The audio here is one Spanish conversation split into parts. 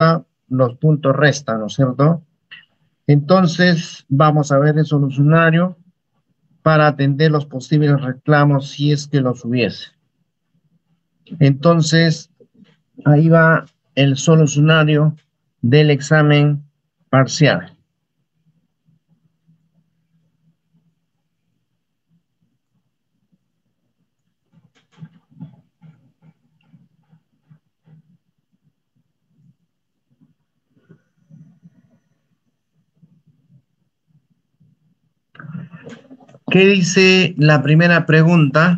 los puntos restan, ¿no es cierto? Entonces, vamos a ver el solucionario para atender los posibles reclamos si es que los hubiese. Entonces, ahí va el solucionario del examen parcial. ¿Qué dice la primera pregunta?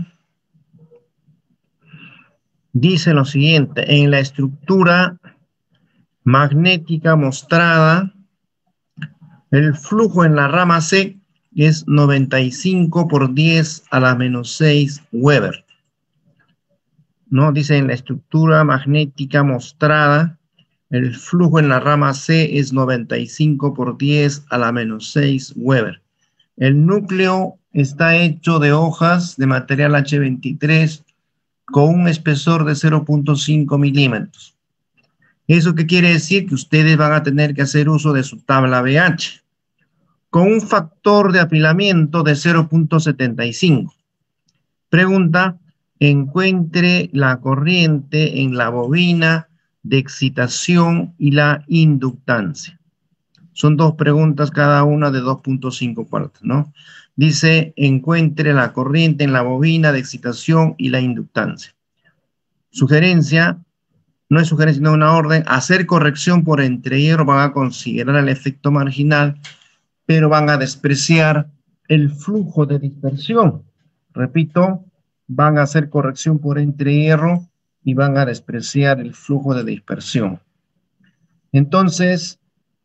Dice lo siguiente: en la estructura magnética mostrada, el flujo en la rama C es 95 por 10 a la menos 6 Weber. ¿No? Dice en la estructura magnética mostrada, el flujo en la rama C es 95 por 10 a la menos 6 Weber. El núcleo está hecho de hojas de material H23 con un espesor de 0.5 milímetros. ¿Eso qué quiere decir? Que ustedes van a tener que hacer uso de su tabla BH con un factor de apilamiento de 0.75. Pregunta: encuentre la corriente en la bobina de excitación y la inductancia. Son dos preguntas, cada una de 2.5 partes, ¿no? Dice: encuentre la corriente en la bobina de excitación y la inductancia. Sugerencia: no es sugerencia, sino una orden: hacer corrección por entrehierro. Van a considerar el efecto marginal, pero van a despreciar el flujo de dispersión. Repito, van a hacer corrección por entrehierro y van a despreciar el flujo de dispersión. Entonces,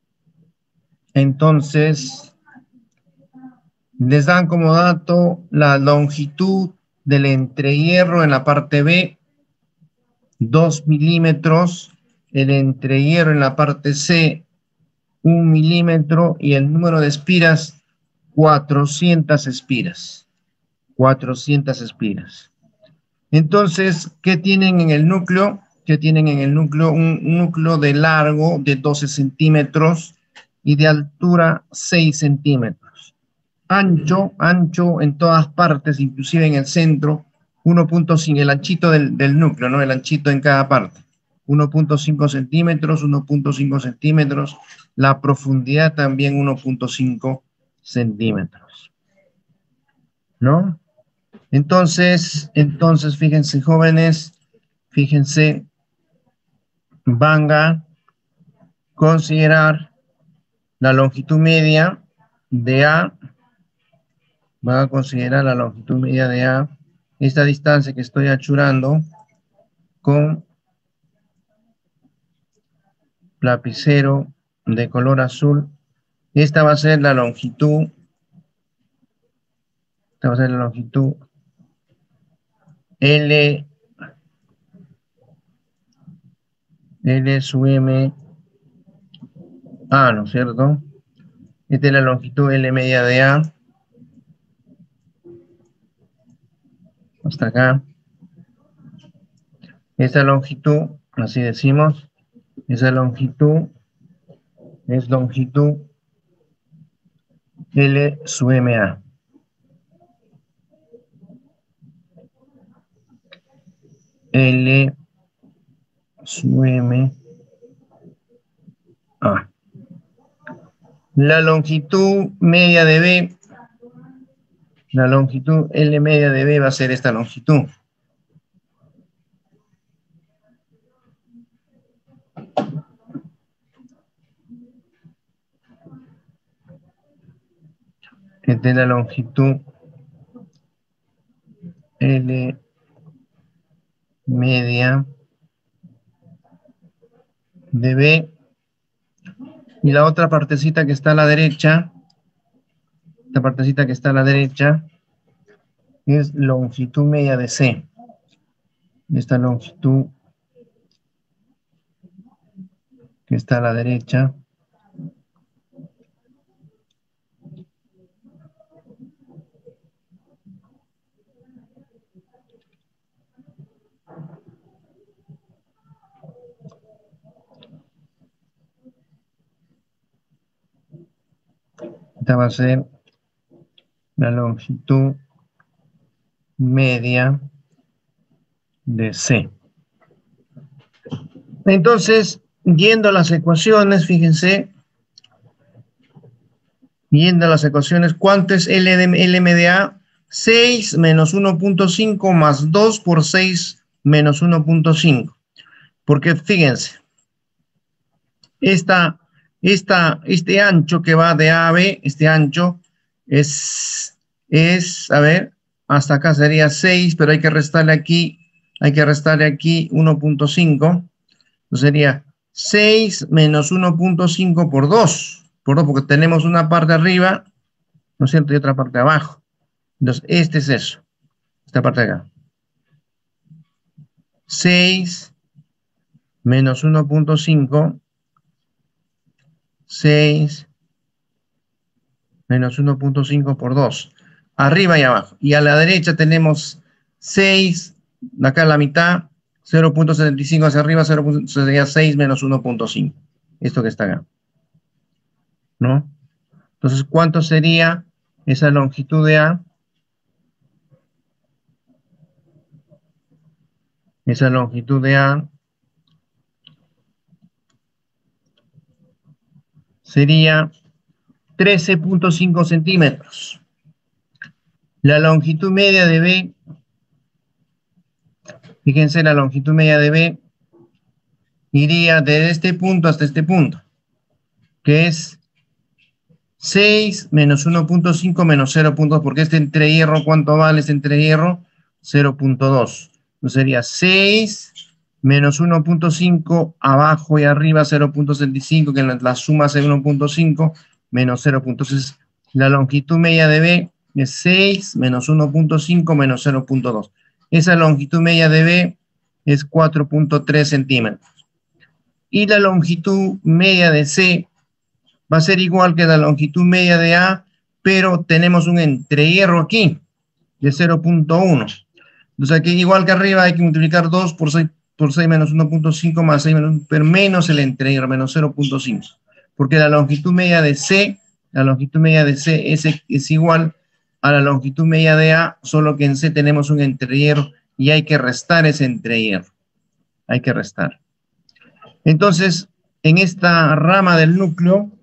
les dan como dato la longitud del entrehierro en la parte B, 2 milímetros, el entrehierro en la parte C, 1 milímetro, y el número de espiras, 400 espiras. 400 espiras. Entonces, ¿qué tienen en el núcleo? ¿Qué tienen en el núcleo? Un núcleo de largo de 12 centímetros y de altura 6 centímetros. Ancho en todas partes, inclusive en el centro, 1.5, el anchito del núcleo, ¿no? El anchito en cada parte. 1.5 centímetros, 1.5 centímetros. La profundidad también 1.5 centímetros. ¿No? Entonces, fíjense, jóvenes, fíjense, van a considerar la longitud media de A, van a considerar la longitud media de A, esta distancia que estoy achurando con lapicero de color azul. Esta va a ser la longitud, esta va a ser la longitud L sub M A, ¿no es cierto? Esta es la longitud L media de A. Hasta acá. Esa longitud, así decimos, esa longitud es longitud L sub MA. L sub MA. La longitud media de B, la longitud L media de B va a ser esta longitud. Esta es la longitud L media de B. Y la otra partecita que está a la derecha, esta partecita que está a la derecha, es longitud media de C. Esta longitud que está a la derecha Esta va a ser la longitud media de C. Entonces, yendo a las ecuaciones, fíjense, yendo a las ecuaciones, ¿cuánto es LM de A? 6 menos 1.5 más 2 por 6 menos 1.5. Porque fíjense, este ancho que va de A a B, este ancho a ver, hasta acá sería 6, pero hay que restarle aquí 1.5. Sería 6 menos 1.5 por 2, porque tenemos una parte arriba, ¿no es cierto? Y otra parte abajo. Entonces, este es eso, esta parte de acá. 6 menos 1.5, 6 menos 1.5 por 2, arriba y abajo. Y a la derecha tenemos 6, acá a la mitad, 0.75 hacia arriba, 0. Sería 6 menos 1.5. Esto que está acá, ¿no? Entonces, ¿cuánto sería esa longitud de A? Esa longitud de A sería 13.5 centímetros. La longitud media de B, fíjense, la longitud media de B iría desde este punto hasta este punto, que es 6 menos 1.5 menos 0.2, porque este entrehierro, ¿cuánto vale este entrehierro? 0.2. Entonces sería 6 menos 1.5 abajo y arriba 0.75, que la suma es 1.5 menos 0. Entonces la longitud media de B es 6 menos 1.5 menos 0.2. Esa longitud media de B es 4.3 centímetros. Y la longitud media de C va a ser igual que la longitud media de A, pero tenemos un entrehierro aquí de 0.1. Entonces aquí, igual que arriba, hay que multiplicar 2 por 6 menos 1.5 más 6 menos el entrehierro, menos 0.5. Porque la longitud media de C es igual a la longitud media de A, solo que en C tenemos un entrehierro y hay que restar ese entrehierro. Hay que restar. Entonces, en esta rama del núcleo,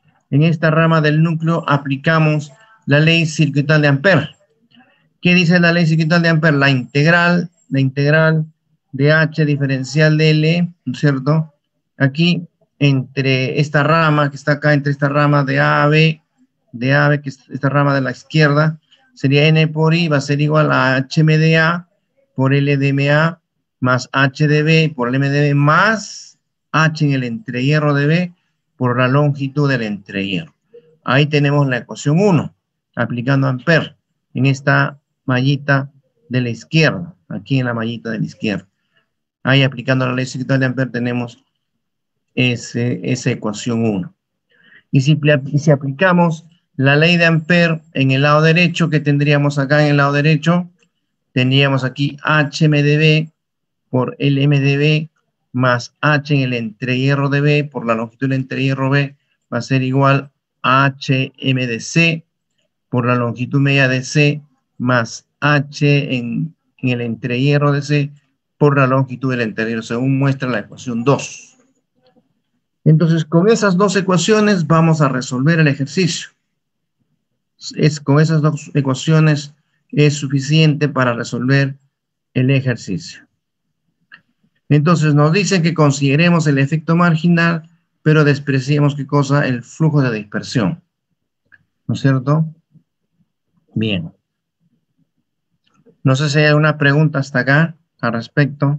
aplicamos la ley circuital de Ampère. ¿Qué dice la ley circuital de Ampère? La integral de H diferencial de L, ¿no es cierto? Aquí, entre esta rama que está acá, entre esta rama de A a B, que es esta rama de la izquierda, sería N por I, va a ser igual a HM de A por L de MA más H de B por L de B más H en el entrehierro de B por la longitud del entrehierro. Ahí tenemos la ecuación 1, aplicando Ampère en esta mallita de la izquierda, aquí en la mallita de la izquierda. Ahí aplicando la ley circuital de Ampère tenemos esa ecuación 1. Y si aplicamos la ley de Ampère en el lado derecho, ¿qué tendríamos acá en el lado derecho? Tendríamos aquí HM de B por LM de B más H en el entrehierro de B por la longitud del entrehierro B va a ser igual a HM de C por la longitud media de C más H en el entrehierro de C por la longitud del entrehierro, según muestra la ecuación 2. Entonces, con esas dos ecuaciones vamos a resolver el ejercicio. Con esas dos ecuaciones es suficiente para resolver el ejercicio. Entonces nos dicen que consideremos el efecto marginal, pero despreciemos ¿qué cosa? El flujo de dispersión. ¿No es cierto? Bien. No sé si hay alguna pregunta hasta acá al respecto.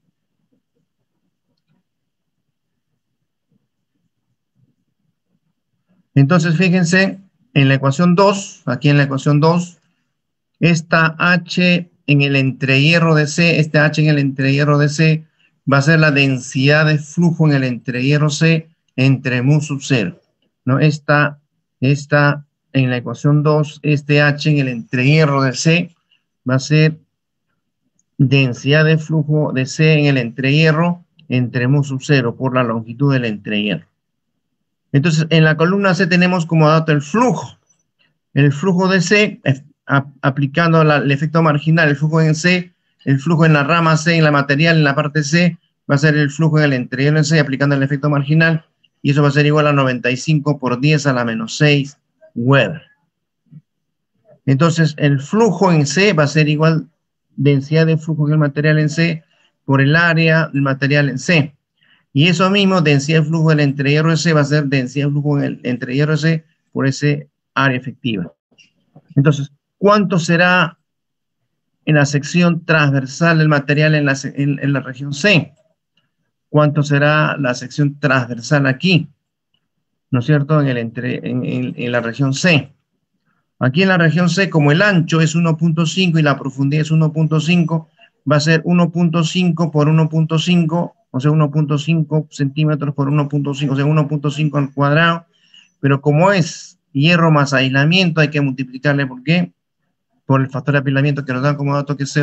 Entonces fíjense en la ecuación 2, aquí en la ecuación 2, esta H en el entrehierro de C, este H en el entrehierro de C va a ser la densidad de flujo en el entrehierro C entre mu sub 0. ¿No? Esta en la ecuación 2, este H en el entrehierro de C va a ser densidad de flujo de C en el entrehierro entre mu sub 0 por la longitud del entrehierro. Entonces, en la columna C tenemos como dato el flujo. El flujo de C, aplicando el efecto marginal, el flujo en C, el flujo en la rama C, en la material, en la parte C, va a ser el flujo en el entrehierro en C, aplicando el efecto marginal, y eso va a ser igual a 95 por 10 a la menos 6 Weber. Entonces, el flujo en C va a ser igual densidad de flujo en el material en C por el área del material en C. Y eso mismo, densidad de flujo del entrehierro en C va a ser densidad de flujo en el entrehierro en C por ese área efectiva. Entonces, ¿cuánto será en la sección transversal del material en la región C? ¿Cuánto será la sección transversal aquí? ¿No es cierto? En la región C. Aquí en la región C, como el ancho es 1.5 y la profundidad es 1.5, va a ser 1.5 por 1.5, o sea, 1.5 centímetros por 1.5, o sea, 1.5 al cuadrado. Pero como es hierro más aislamiento, hay que multiplicarle, ¿por qué? Por el factor de apilamiento que nos da como dato que es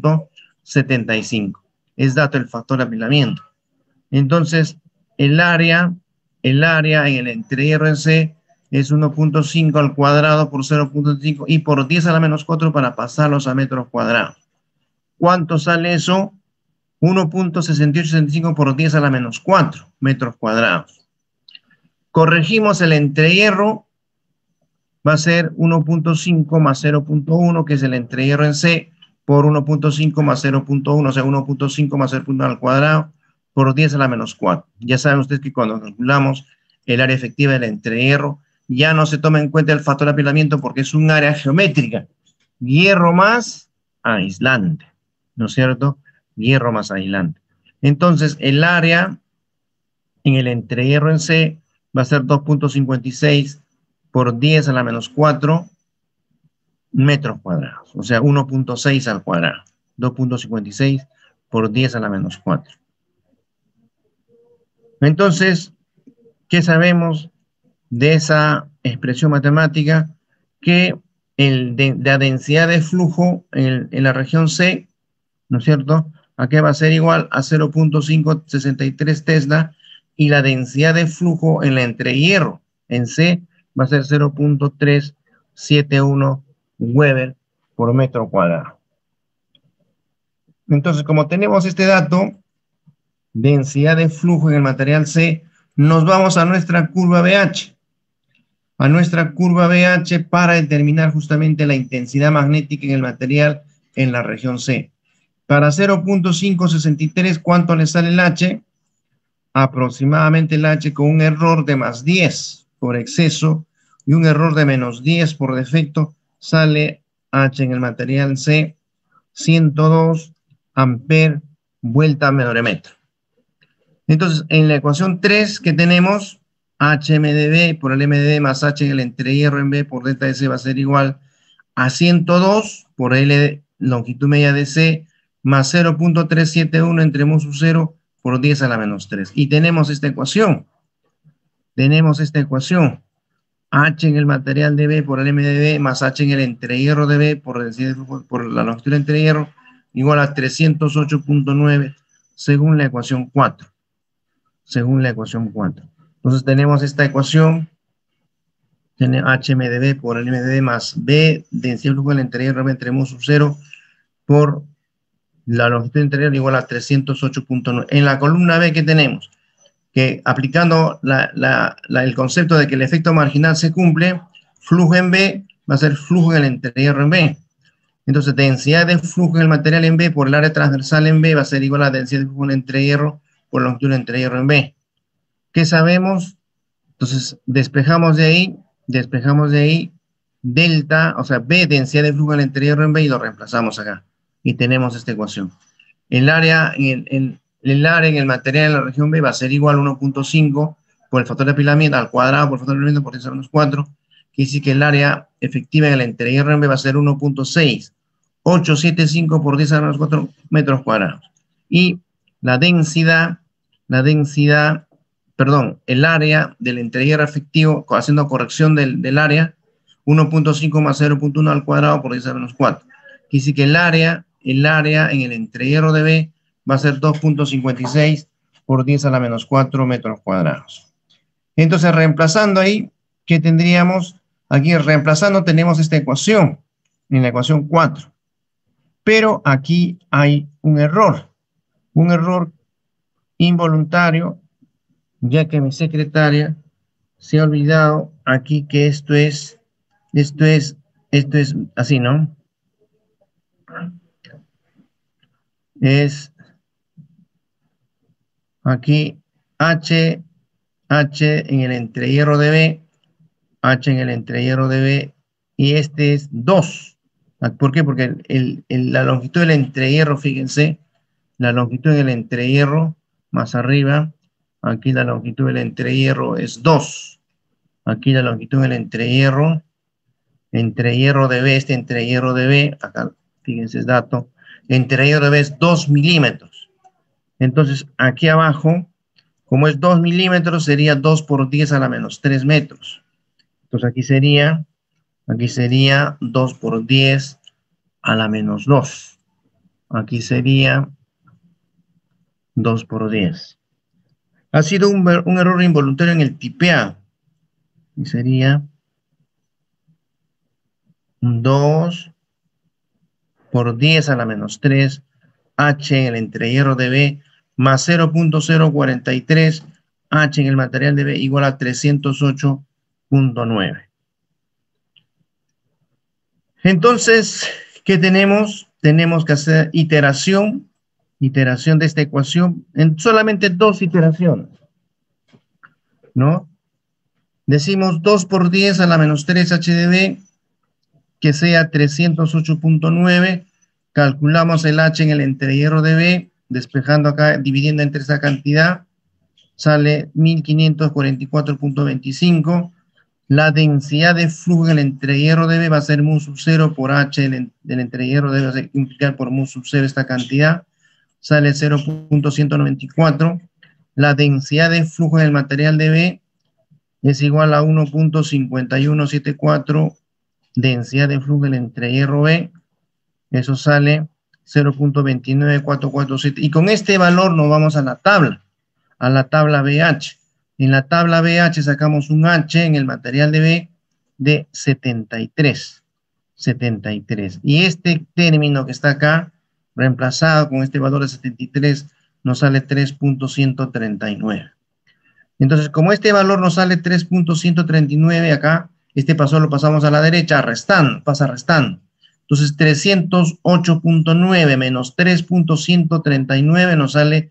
0.75. Es dato el factor de apilamiento. Entonces, el área en el entrehierro en C es 1.5 al cuadrado por 0.5 y por 10 a la menos 4 para pasarlos a metros cuadrados. ¿Cuánto sale eso? 1.6865 por 10 a la menos 4 metros cuadrados. Corregimos el entrehierro, va a ser 1.5 más 0.1, que es el entrehierro en C, por 1.5 más 0.1, o sea, 1.5 más 0.1 al cuadrado, por 10 a la menos 4. Ya saben ustedes que cuando calculamos el área efectiva del entrehierro, ya no se toma en cuenta el factor de apilamiento porque es un área geométrica. Hierro más aislante, ¿no es cierto? Hierro más aislante. Entonces, el área en el entrehierro en C va a ser 2.56 por 10 a la menos 4 metros cuadrados, o sea, 1.6 al cuadrado. 2.56 por 10 a la menos 4. Entonces, ¿qué sabemos de esa expresión matemática? Que la densidad de flujo en la región C, ¿no es cierto? Aquí va a ser igual a 0.563 Tesla y la densidad de flujo en la entrehierro en C va a ser 0.371 Weber por metro cuadrado. Entonces, como tenemos este dato, densidad de flujo en el material C, nos vamos a nuestra curva BH. A nuestra curva BH para determinar justamente la intensidad magnética en el material en la región C. Para 0.563, ¿cuánto le sale el H? Aproximadamente el H con un error de más 10 por exceso y un error de menos 10 por defecto, sale H en el material C 102 amper vuelta a menor metro. Entonces, en la ecuación 3 que tenemos, HMdB por el MdB más H en el entrehierro en B por delta de C va a ser igual a 102 por L longitud media de C más 0.371 entre mu sub 0 por 10 a la menos 3. Y tenemos esta ecuación. H en el material de B por el M de B más H en el entrehierro de B por la longitud del entrehierro igual a 308.9 según la ecuación 4. Entonces tenemos esta ecuación, tiene HM de B por el M de B más B, densidad de flujo del entrehierro B entre mu sub 0 por la longitud interior igual a 308.9. En la columna B, ¿qué tenemos? Que aplicando el concepto de que el efecto marginal se cumple, flujo en B va a ser flujo en el entrehierro en B. Entonces, densidad de flujo en el material en B por el área transversal en B va a ser igual a densidad de flujo en el entrehierro por la longitud del entrehierro en B. ¿Qué sabemos? Entonces, despejamos de ahí delta, o sea, B, densidad de flujo en el entrehierro en B y lo reemplazamos acá. Y tenemos esta ecuación. El área en el material en la región B va a ser igual a 1.5 por el factor de apilamiento al cuadrado por el factor de apilamiento por 10 a la menos 4, que dice que el área efectiva en el entrehierro en B va a ser 1.6875 por 10 a la menos 4 metros cuadrados. Y el área del entrehierro efectivo, haciendo corrección del área, 1.5 más 0.1 al cuadrado por 10 a la menos 4. Que dice que el área en el entrehierro de B va a ser 2.56 por 10 a la menos 4 metros cuadrados. Entonces, reemplazando ahí, ¿qué tendríamos? Aquí reemplazando tenemos esta ecuación, en la ecuación 4. Pero aquí hay un error involuntario, ya que mi secretaria se ha olvidado aquí que esto es así, ¿no? Es aquí H en el entrehierro de B, H en el entrehierro de B, y este es 2. ¿Por qué? Porque la longitud del entrehierro, fíjense, la longitud del entrehierro más arriba, aquí la longitud del entrehierro es 2. Aquí la longitud del entrehierro de B, este entrehierro de B, acá fíjense el dato, entrehierro de B es 2 milímetros. Entonces, aquí abajo, como es 2 milímetros, sería 2 por 10 a la menos 3 metros. Entonces, aquí sería 2 por 10 a la menos 2. Aquí sería 2 por 10. Ha sido un error involuntario en el tipeado. Y sería 2 por 10 a la menos 3, H en el entrehierro de B, más 0.043, H en el material de B igual a 308.9. Entonces, ¿qué tenemos? Tenemos que hacer iteración de esta ecuación en solamente 2 iteraciones, ¿no? Decimos 2 por 10 a la menos 3 H de B, que sea 308.9. Calculamos el H en el entrehierro de B, despejando acá, dividiendo entre esa cantidad, sale 1544.25. La densidad de flujo en el entrehierro de B va a ser mu sub 0 por H del entrehierro de B, va a implicar por mu sub 0 esta cantidad, sale 0.194. La densidad de flujo en el material de B es igual a 1.5174, densidad de flujo en el entrehierro B, eso sale 0.29447. Y con este valor nos vamos a la tabla BH. En la tabla BH sacamos un H en el material de B de 73. Y este término que está acá, reemplazado con este valor de 73, nos sale 3.139. Entonces, como este valor nos sale 3.139 acá, este paso lo pasamos a la derecha, pasa restando. Entonces, 308.9 menos 3.139 nos sale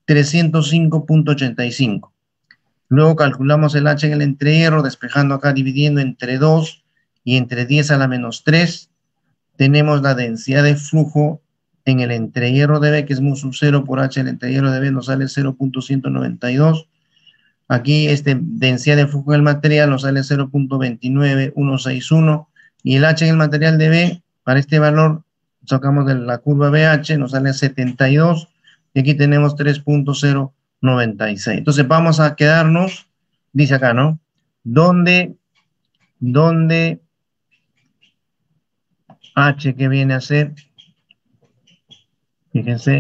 305.85. Luego calculamos el H en el entrehierro, despejando acá, dividiendo entre 2 y entre 10 a la menos 3. Tenemos la densidad de flujo en el entrehierro de B, que es mu sub 0 por H en el entrehierro de B, nos sale 0.192. Aquí densidad de flujo del material nos sale 0.29161 y el H en el material de B, para este valor, sacamos de la curva BH, nos sale 72 y aquí tenemos 3.096. Entonces vamos a quedarnos, dice acá, ¿no? ¿Dónde H que viene a ser? Fíjense.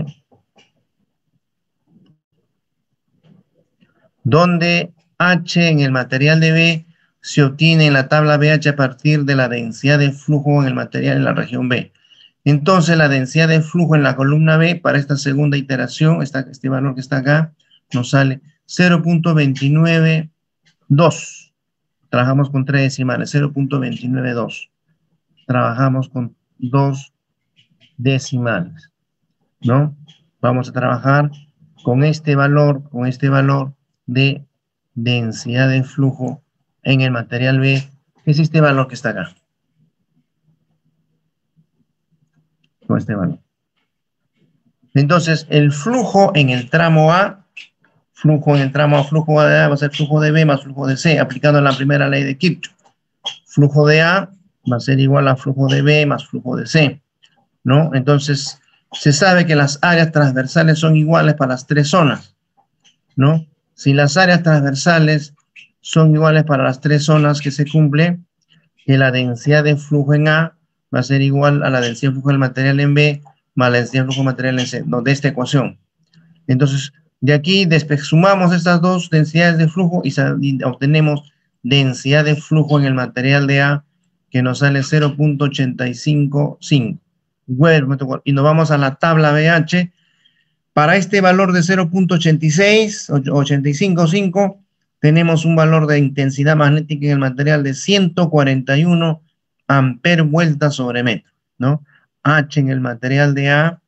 Donde H en el material de B se obtiene en la tabla BH a partir de la densidad de flujo en el material en la región B. Entonces, la densidad de flujo en la columna B para esta segunda iteración, este valor que está acá, nos sale 0.292. Trabajamos con 3 decimales, 0.292. Trabajamos con 2 decimales, ¿no? Vamos a trabajar con este valor de densidad de flujo en el material B, que es este valor que está acá. Con este valor. Entonces, el flujo en el tramo A, flujo de A va a ser flujo de B más flujo de C, aplicando la primera ley de Kirchhoff. Flujo de A va a ser igual a flujo de B más flujo de C, ¿no? Entonces, se sabe que las áreas transversales son iguales para las tres zonas, ¿no? Si las áreas transversales son iguales para las tres zonas que se cumple, que la densidad de flujo en A va a ser igual a la densidad de flujo del material en B más la densidad de flujo del material en C, de esta ecuación. Entonces, De aquí sumamos estas dos densidades de flujo y obtenemos densidad de flujo en el material de A que nos sale 0.855. Y nos vamos a la tabla BH. Para este valor de 0.855 tenemos un valor de intensidad magnética en el material de 141 amper vueltas sobre metro, ¿no? H en el material de A,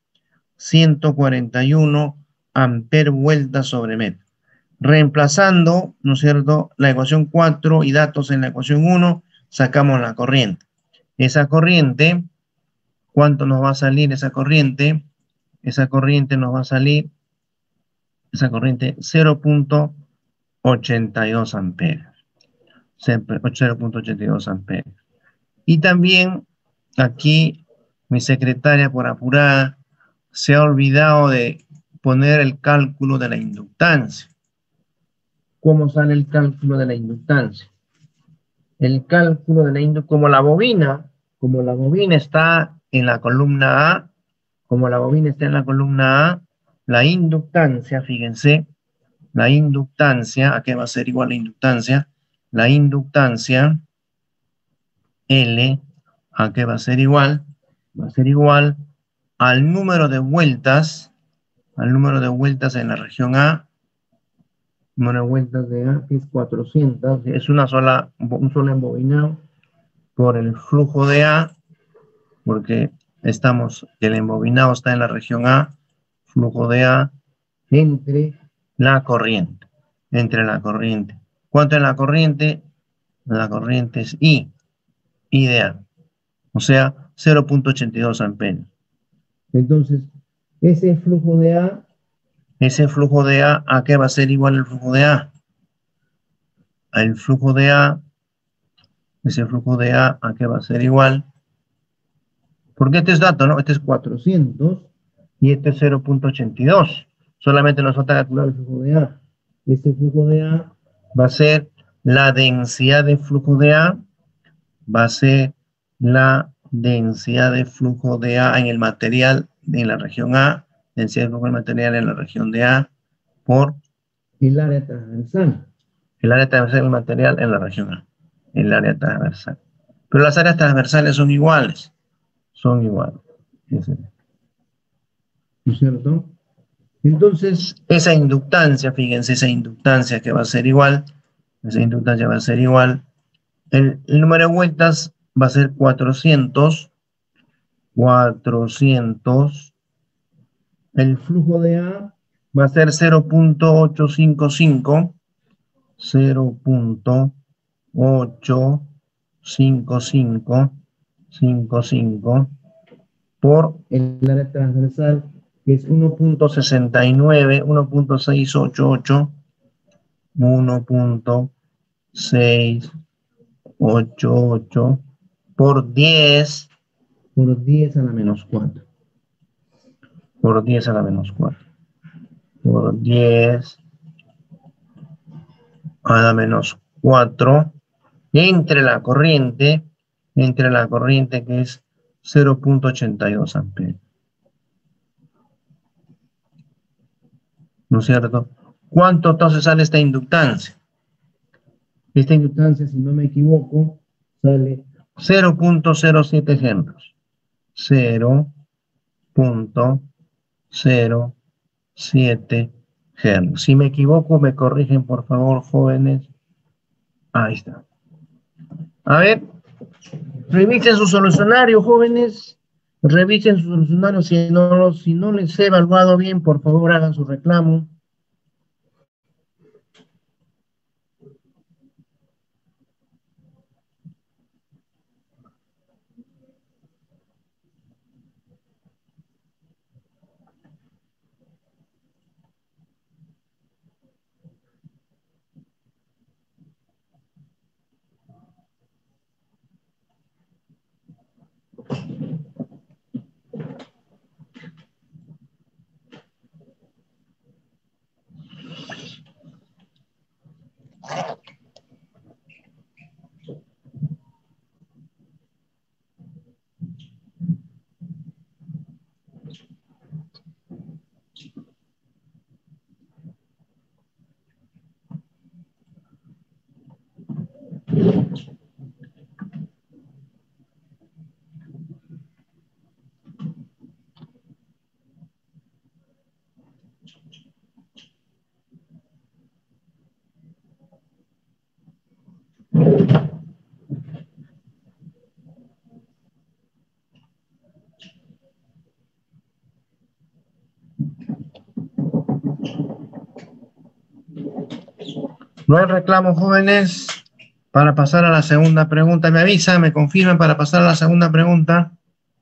141 amper vueltas sobre metro. Reemplazando, ¿no es cierto?, la ecuación 4 y datos en la ecuación 1, sacamos la corriente. Esa corriente, ¿cuánto nos va a salir esa corriente? Esa corriente nos va a salir, esa corriente 0.82 amperes. 0.82 amperes. Y también aquí mi secretaria por apurada se ha olvidado de poner el cálculo de la inductancia. ¿Cómo sale el cálculo de la inductancia? El cálculo de la inductancia, como la bobina está en la columna A, la inductancia, fíjense, la inductancia, ¿a qué va a ser igual la inductancia? La inductancia L, ¿a qué va a ser igual? Va a ser igual al número de vueltas, en la región A, número de vueltas de A, que es 400, es un solo embobinado por el flujo de A, porque el embobinado está en la región A, flujo de A, entre la corriente. ¿Cuánto es la corriente? La corriente es I de A, o sea, 0.82 amperes. Entonces, ese flujo de A, ¿a qué va a ser igual el flujo de A? El flujo de A, ese flujo de A, ¿a qué va a ser igual? Porque este es dato, ¿no? Este es 400 y este es 0.82. Solamente nos falta calcular el flujo de A. Este flujo de A va a ser la densidad de flujo de A, va a ser la densidad de flujo de A en el material en la región A, densidad de flujo del material en la región de A, por el área transversal. El área transversal del material en la región A. El área transversal. Pero las áreas transversales son iguales. ¿No es cierto? Entonces, esa inductancia, fíjense, esa inductancia que va a ser igual, el número de vueltas va a ser 400, el flujo de A va a ser 0.855, 0.855 por el área transversal, que es 1.69, 1.688, 1.688 por 10 a la menos 4. Por 10 a la menos 4. Por 10 a la menos 4 entre la corriente que es 0.82 amperes. ¿No es cierto? ¿Cuánto entonces sale esta inductancia? Esta inductancia, si no me equivoco, sale 0.07 Henry. 0.07 Henry. Si me equivoco, me corrigen, por favor, jóvenes. Ahí está. A ver, revisen su solucionario, jóvenes. Revisen su solucionario. Si no les he evaluado bien, por favor, hagan su reclamo. No hay reclamo, jóvenes, para pasar a la segunda pregunta. Me avisan, me confirman para pasar a la segunda pregunta.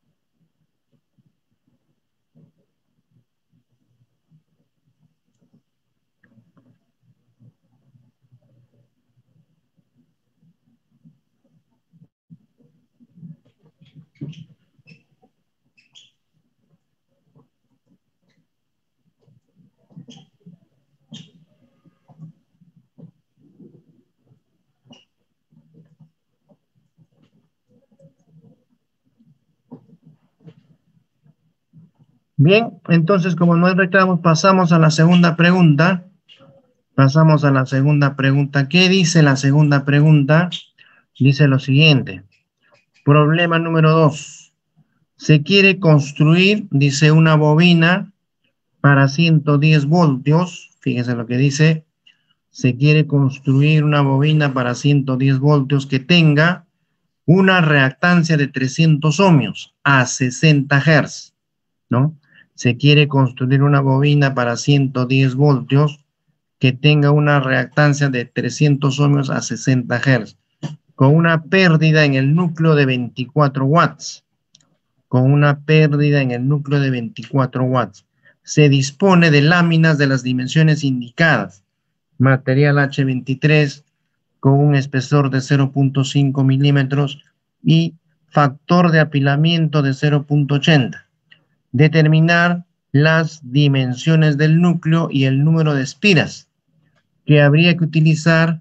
Bien, entonces, como no hay reclamos, pasamos a la segunda pregunta. Pasamos a la segunda pregunta. ¿Qué dice la segunda pregunta? Dice lo siguiente. Problema número 2. Se quiere construir, dice, una bobina para 110 voltios. Fíjense lo que dice. Se quiere construir una bobina para 110 voltios que tenga una reactancia de 300 ohmios a 60 Hz, ¿no? Se quiere construir una bobina para 110 voltios que tenga una reactancia de 300 ohmios a 60 Hz, con una pérdida en el núcleo de 24 watts. Con una pérdida en el núcleo de 24 watts. Se dispone de láminas de las dimensiones indicadas. Material H23 con un espesor de 0.5 milímetros y factor de apilamiento de 0.80. Determinar las dimensiones del núcleo y el número de espiras que habría que utilizar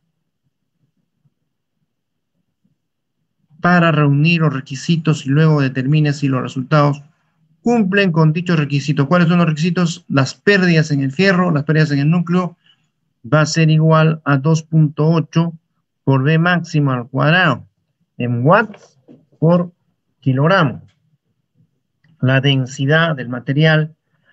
para reunir los requisitos y luego determine si los resultados cumplen con dichos requisitos. ¿Cuáles son los requisitos? Las pérdidas en el fierro, las pérdidas en el núcleo, va a ser igual a 2.8 por B máximo al cuadrado en watts por kilogramo. La densidad del material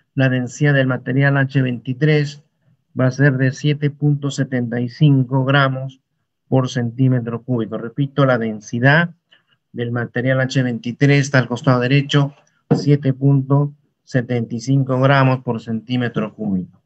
H23 va a ser de 7.75 gramos por centímetro cúbico. Repito, la densidad del material H23 está al costado derecho, 7.75 gramos por centímetro cúbico.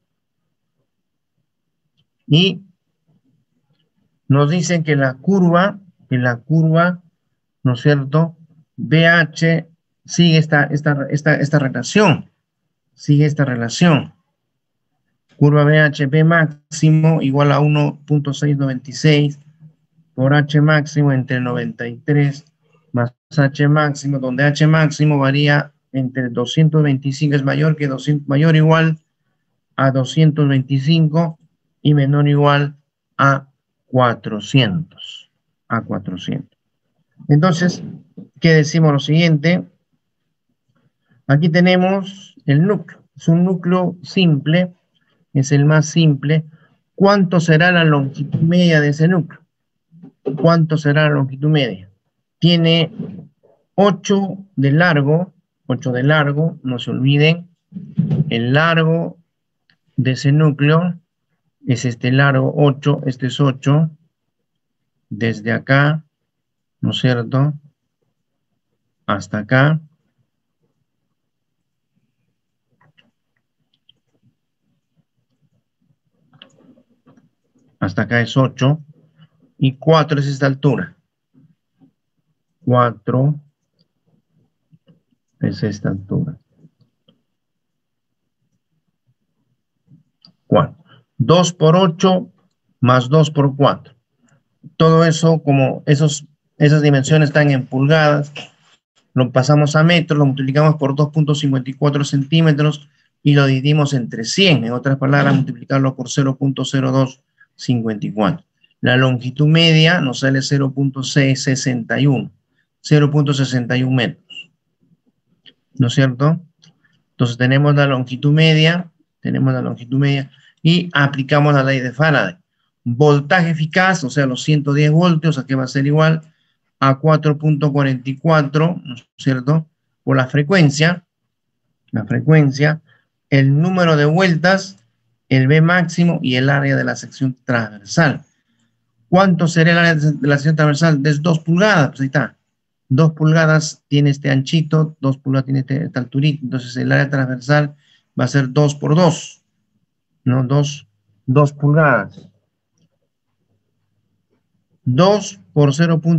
Y nos dicen que la curva, ¿no es cierto? BH sigue esta relación. Sigue esta relación. Curva BH, B máximo igual a 1.696 por H máximo entre 93 más H máximo, donde H máximo varía entre 225, es mayor que 200, mayor o igual a 225 y menor o igual a 400. A 400. Entonces, ¿qué decimos lo siguiente? Aquí tenemos el núcleo. Es un núcleo simple, es el más simple. ¿Cuánto será la longitud media de ese núcleo? ¿Cuánto será la longitud media? Tiene 8 de largo, no se olviden, el largo de ese núcleo es este largo 8, este es 8, desde acá, ¿no es cierto?, hasta acá. Hasta acá es 8. Y 4 es esta altura. 4 es esta altura. 4. 2 por 8 más 2 por 4. Todo eso, como esas dimensiones están en pulgadas, lo pasamos a metros, lo multiplicamos por 2.54 centímetros y lo dividimos entre 100. En otras palabras, multiplicarlo por 0.0254. La longitud media nos sale 0.661. 0.61 metros. ¿No es cierto? Entonces tenemos la longitud media, y aplicamos la ley de Faraday. Voltaje eficaz, o sea, los 110 voltios, aquí va a ser igual a 4.44, ¿no es cierto?, por la frecuencia, el número de vueltas, el B máximo y el área de la sección transversal. ¿Cuánto sería el área de la sección transversal? Es 2 pulgadas, pues ahí está. 2 pulgadas tiene este anchito, 2 pulgadas tiene esta alturita, entonces el área transversal va a ser 2 por 2, ¿no? 2 pulgadas. 2 por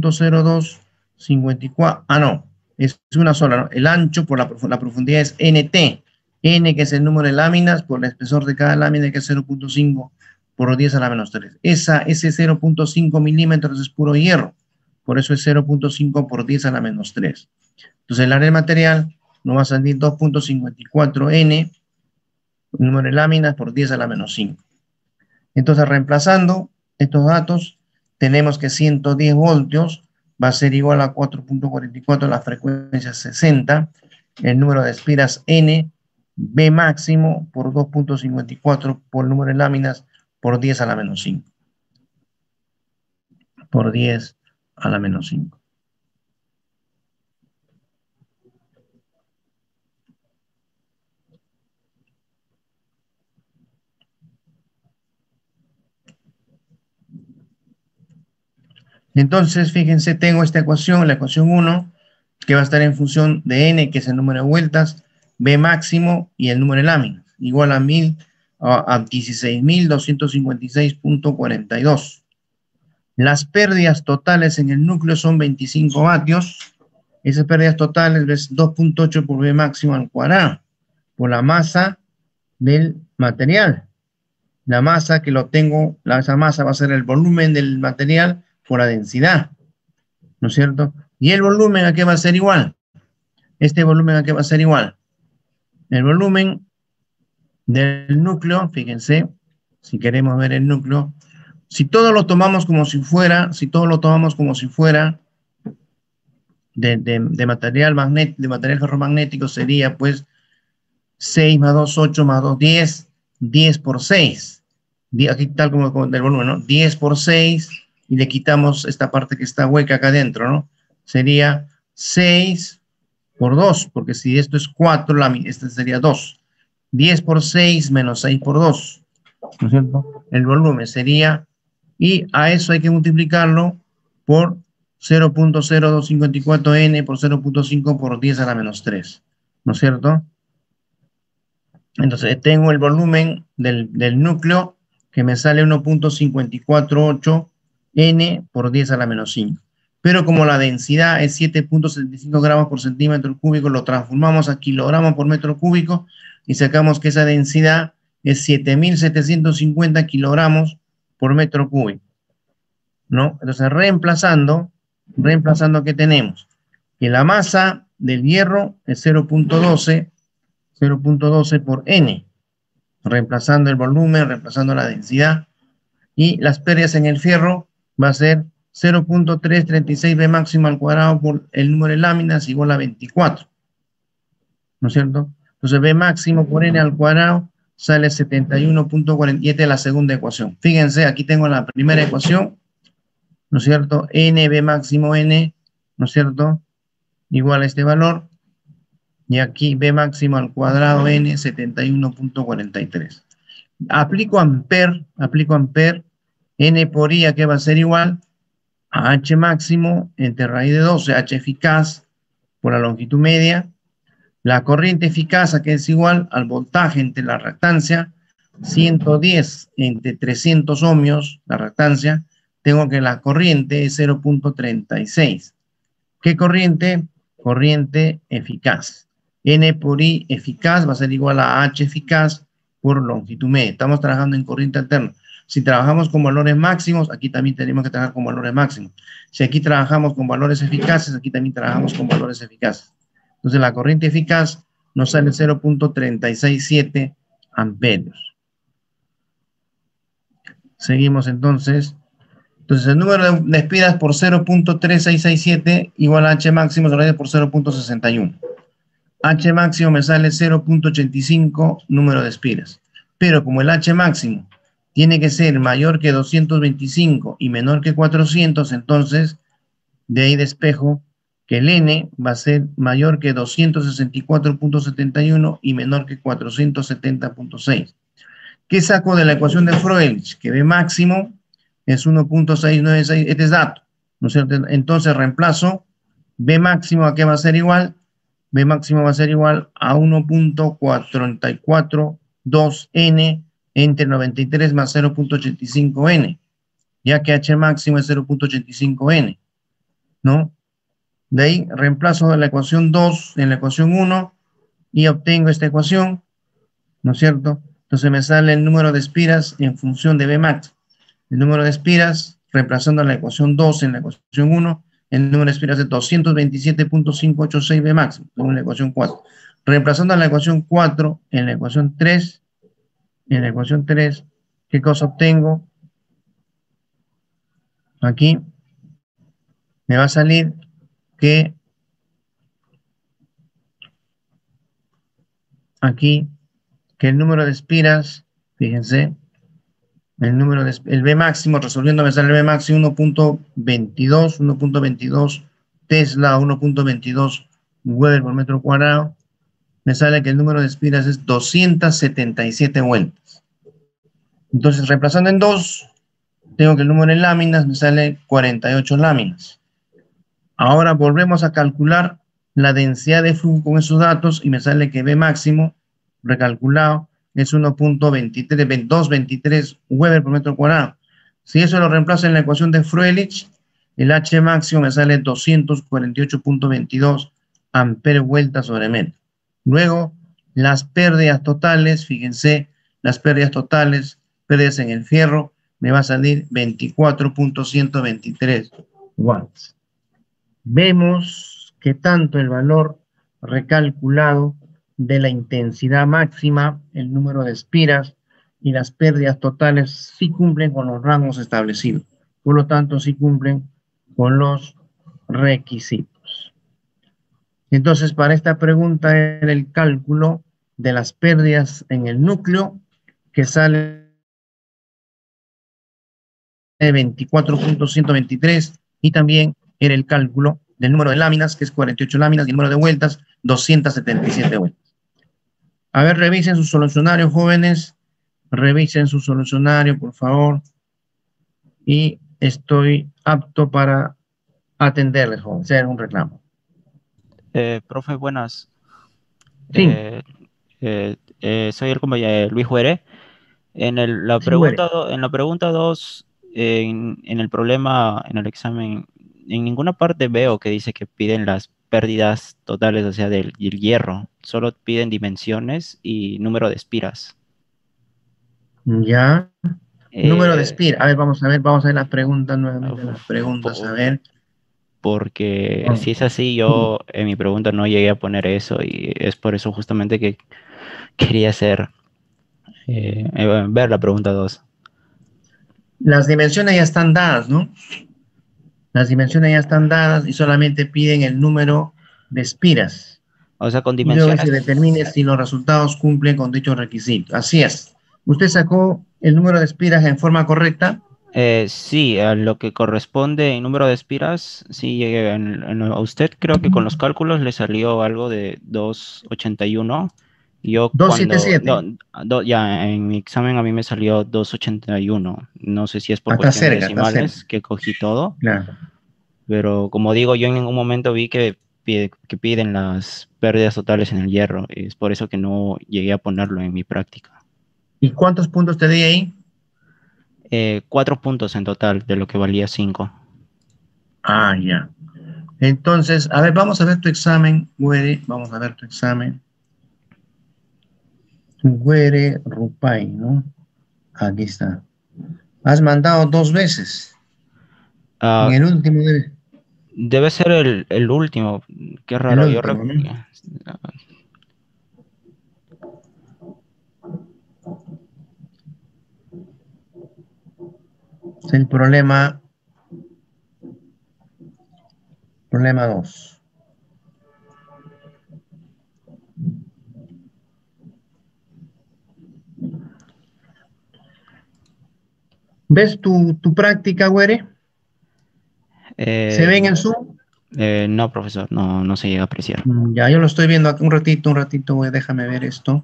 0.0254. Ah, no. Es una sola, ¿no? El ancho por la profundidad es NT. N, que es el número de láminas, por el espesor de cada lámina, que es 0.5 por 10 a la menos 3. Ese 0.5 milímetros es puro hierro. Por eso es 0.5 por 10 a la menos 3. Entonces el área del material nos va a salir 2.54 N, el número de láminas, por 10 a la menos 5. Entonces, reemplazando estos datos, tenemos que 110 voltios va a ser igual a 4.44, la frecuencia 60, el número de espiras N, B máximo por 2.54 por el número de láminas por 10 a la menos 5. Por 10 a la menos 5. Entonces, fíjense, tengo esta ecuación, la ecuación 1, que va a estar en función de n, que es el número de vueltas, b máximo y el número de láminas, igual a 16.256.42. Las pérdidas totales en el núcleo son 25 vatios. Esas pérdidas totales es 2.8 por b máximo al cuadrado, por la masa del material. La masa que lo tengo, esa masa va a ser el volumen del material por la densidad, ¿no es cierto? ¿Y el volumen a qué va a ser igual? Este volumen a qué va a ser igual. El volumen del núcleo, fíjense, si queremos ver el núcleo, si todo lo tomamos como si fuera, de material magnético, de material ferromagnético, sería pues 6 más 2, 8 más 2, 10, 10 por 6. Aquí tal como del volumen, ¿no? 10 por 6, y le quitamos esta parte que está hueca acá adentro, ¿no? Sería 6 por 2, porque si esto es 4, este sería 2. 10 por 6 menos 6 por 2, ¿no es cierto? El volumen sería, y a eso hay que multiplicarlo por 0.0254 n por 0.5 por 10 a la menos 3, ¿no es cierto? Entonces tengo el volumen del núcleo que me sale 1.548 n por 10 a la menos 5. Pero como la densidad es 7.75 gramos por centímetro cúbico, lo transformamos a kilogramos por metro cúbico y sacamos que esa densidad es 7.750 kilogramos por metro cúbico, ¿no? Entonces reemplazando, ¿qué tenemos? Que la masa del hierro es 0.12 por n, reemplazando el volumen, reemplazando la densidad, y las pérdidas en el fierro va a ser 0.336 B máximo al cuadrado por el número de láminas igual a 24, ¿no es cierto? Entonces B máximo por N al cuadrado sale 71.40, y esta es la segunda ecuación. Fíjense, aquí tengo la primera ecuación, ¿no es cierto? N, B máximo N, ¿no es cierto? Igual a este valor, y aquí B máximo al cuadrado N, 71.43. Aplico amper, N por I, ¿a qué va a ser igual? A H máximo entre raíz de 12, H eficaz por la longitud media. La corriente eficaz, ¿a qué es igual? Al voltaje entre la reactancia, 110 entre 300 ohmios, la reactancia. Tengo que la corriente es 0.36. ¿Qué corriente? Corriente eficaz. N por I eficaz va a ser igual a H eficaz por longitud media. Estamos trabajando en corriente alterna. Si trabajamos con valores máximos, aquí también tenemos que trabajar con valores máximos. Si aquí trabajamos con valores eficaces, aquí también trabajamos con valores eficaces. Entonces la corriente eficaz nos sale 0.367 amperios. Seguimos entonces. Entonces el número de espiras por 0.3667 igual a H máximo dividido por 0.61. H máximo me sale 0.85 número de espiras. Pero como el H máximo tiene que ser mayor que 225 y menor que 400, entonces de ahí despejo que el N va a ser mayor que 264.71 y menor que 470.6. ¿Qué saco de la ecuación de Fröhlich? Que B máximo es 1.696, este es dato, ¿no es cierto? Entonces reemplazo B máximo, ¿a qué va a ser igual? B máximo va a ser igual a 1.442N entre 93 más 0.85N. ya que H máximo es 0.85N, ¿no? De ahí reemplazo la ecuación 2 en la ecuación 1 y obtengo esta ecuación, ¿no es cierto? Entonces me sale el número de espiras en función de Bmax. El número de espiras, reemplazando la ecuación 2 en la ecuación 1, el número de espiras es 227.586 Bmax, según la ecuación 4. Reemplazando la ecuación 4 en la ecuación 3, ¿qué cosa obtengo? Aquí me va a salir que aquí que el número de espiras, fíjense, el B máximo, resolviendo me sale el B máximo 1.22 Tesla, 1.22 Weber por metro cuadrado. Me sale que el número de espiras es 277 vueltas. Entonces, reemplazando en 2, tengo que el número de láminas me sale 48 láminas. Ahora volvemos a calcular la densidad de flujo con esos datos y me sale que B máximo, recalculado, es 1.23 Weber por metro cuadrado. Si eso lo reemplazo en la ecuación de Fröhlich, el H máximo me sale 248.22 ampere vuelta sobre metro. Luego, las pérdidas totales, fíjense, las pérdidas totales, pérdidas en el fierro, me va a salir 24.123 watts. Vemos que tanto el valor recalculado de la intensidad máxima, el número de espiras y las pérdidas totales sí cumplen con los rangos establecidos. Por lo tanto, sí cumplen con los requisitos. Entonces, para esta pregunta era el cálculo de las pérdidas en el núcleo, que sale de 24.123, y también era el cálculo del número de láminas, que es 48 láminas, y el número de vueltas, 277 vueltas. A ver, revisen su solucionario, jóvenes. Revisen su solucionario, por favor. Y estoy apto para atenderles, jóvenes, hacer un reclamo. Profe, buenas. Sí, Soy el compañero Luis Juere. sí, güey. En la pregunta 2, en el problema, en el examen, en ninguna parte veo que dice que piden las pérdidas totales, o sea, del hierro. Solo piden dimensiones y número de espiras. Ya. Número de Eh, Spir. A ver, vamos a ver las preguntas nuevamente, las uf, preguntas. A po- ver. Porque Oh, si es así, sí. yo en mi pregunta no llegué a poner eso y es por eso justamente que quería ver la pregunta 2. Las dimensiones ya están dadas, ¿no? Las dimensiones ya están dadas y solamente piden el número de espiras. O sea, con Y luego se dimensiones, determine si los resultados cumplen con dicho requisito. Así es. ¿Usted sacó el número de espiras en forma correcta? sí, a lo que corresponde en número de espiras, sí llegué. A usted creo que con los cálculos le salió algo de 281. Yo cuando, 277. no, ya en mi examen a mí me salió 281. No sé si es por Está cuestión de cerca, está cerca. decimales que cogí todo, Claro. pero como digo, yo en ningún momento vi que piden las pérdidas totales en el hierro. Es por eso que no llegué a ponerlo en mi práctica. ¿Y cuántos puntos te di ahí? 4 puntos en total de lo que valía 5. Ah, ya. Entonces, a ver, vamos a ver tu examen, Güere. Vamos a ver tu examen. Güere Rupay, ¿no? Aquí está. Has mandado dos veces. En el último, Debe ser el último. Qué el raro. último, ¿no? Es el problema 2. ¿Ves tu práctica, güere? ¿Se ve en el eh, Zoom? no, profesor, no, no se llega a apreciar. Ya, yo lo estoy viendo aquí un ratito, güey, déjame ver esto.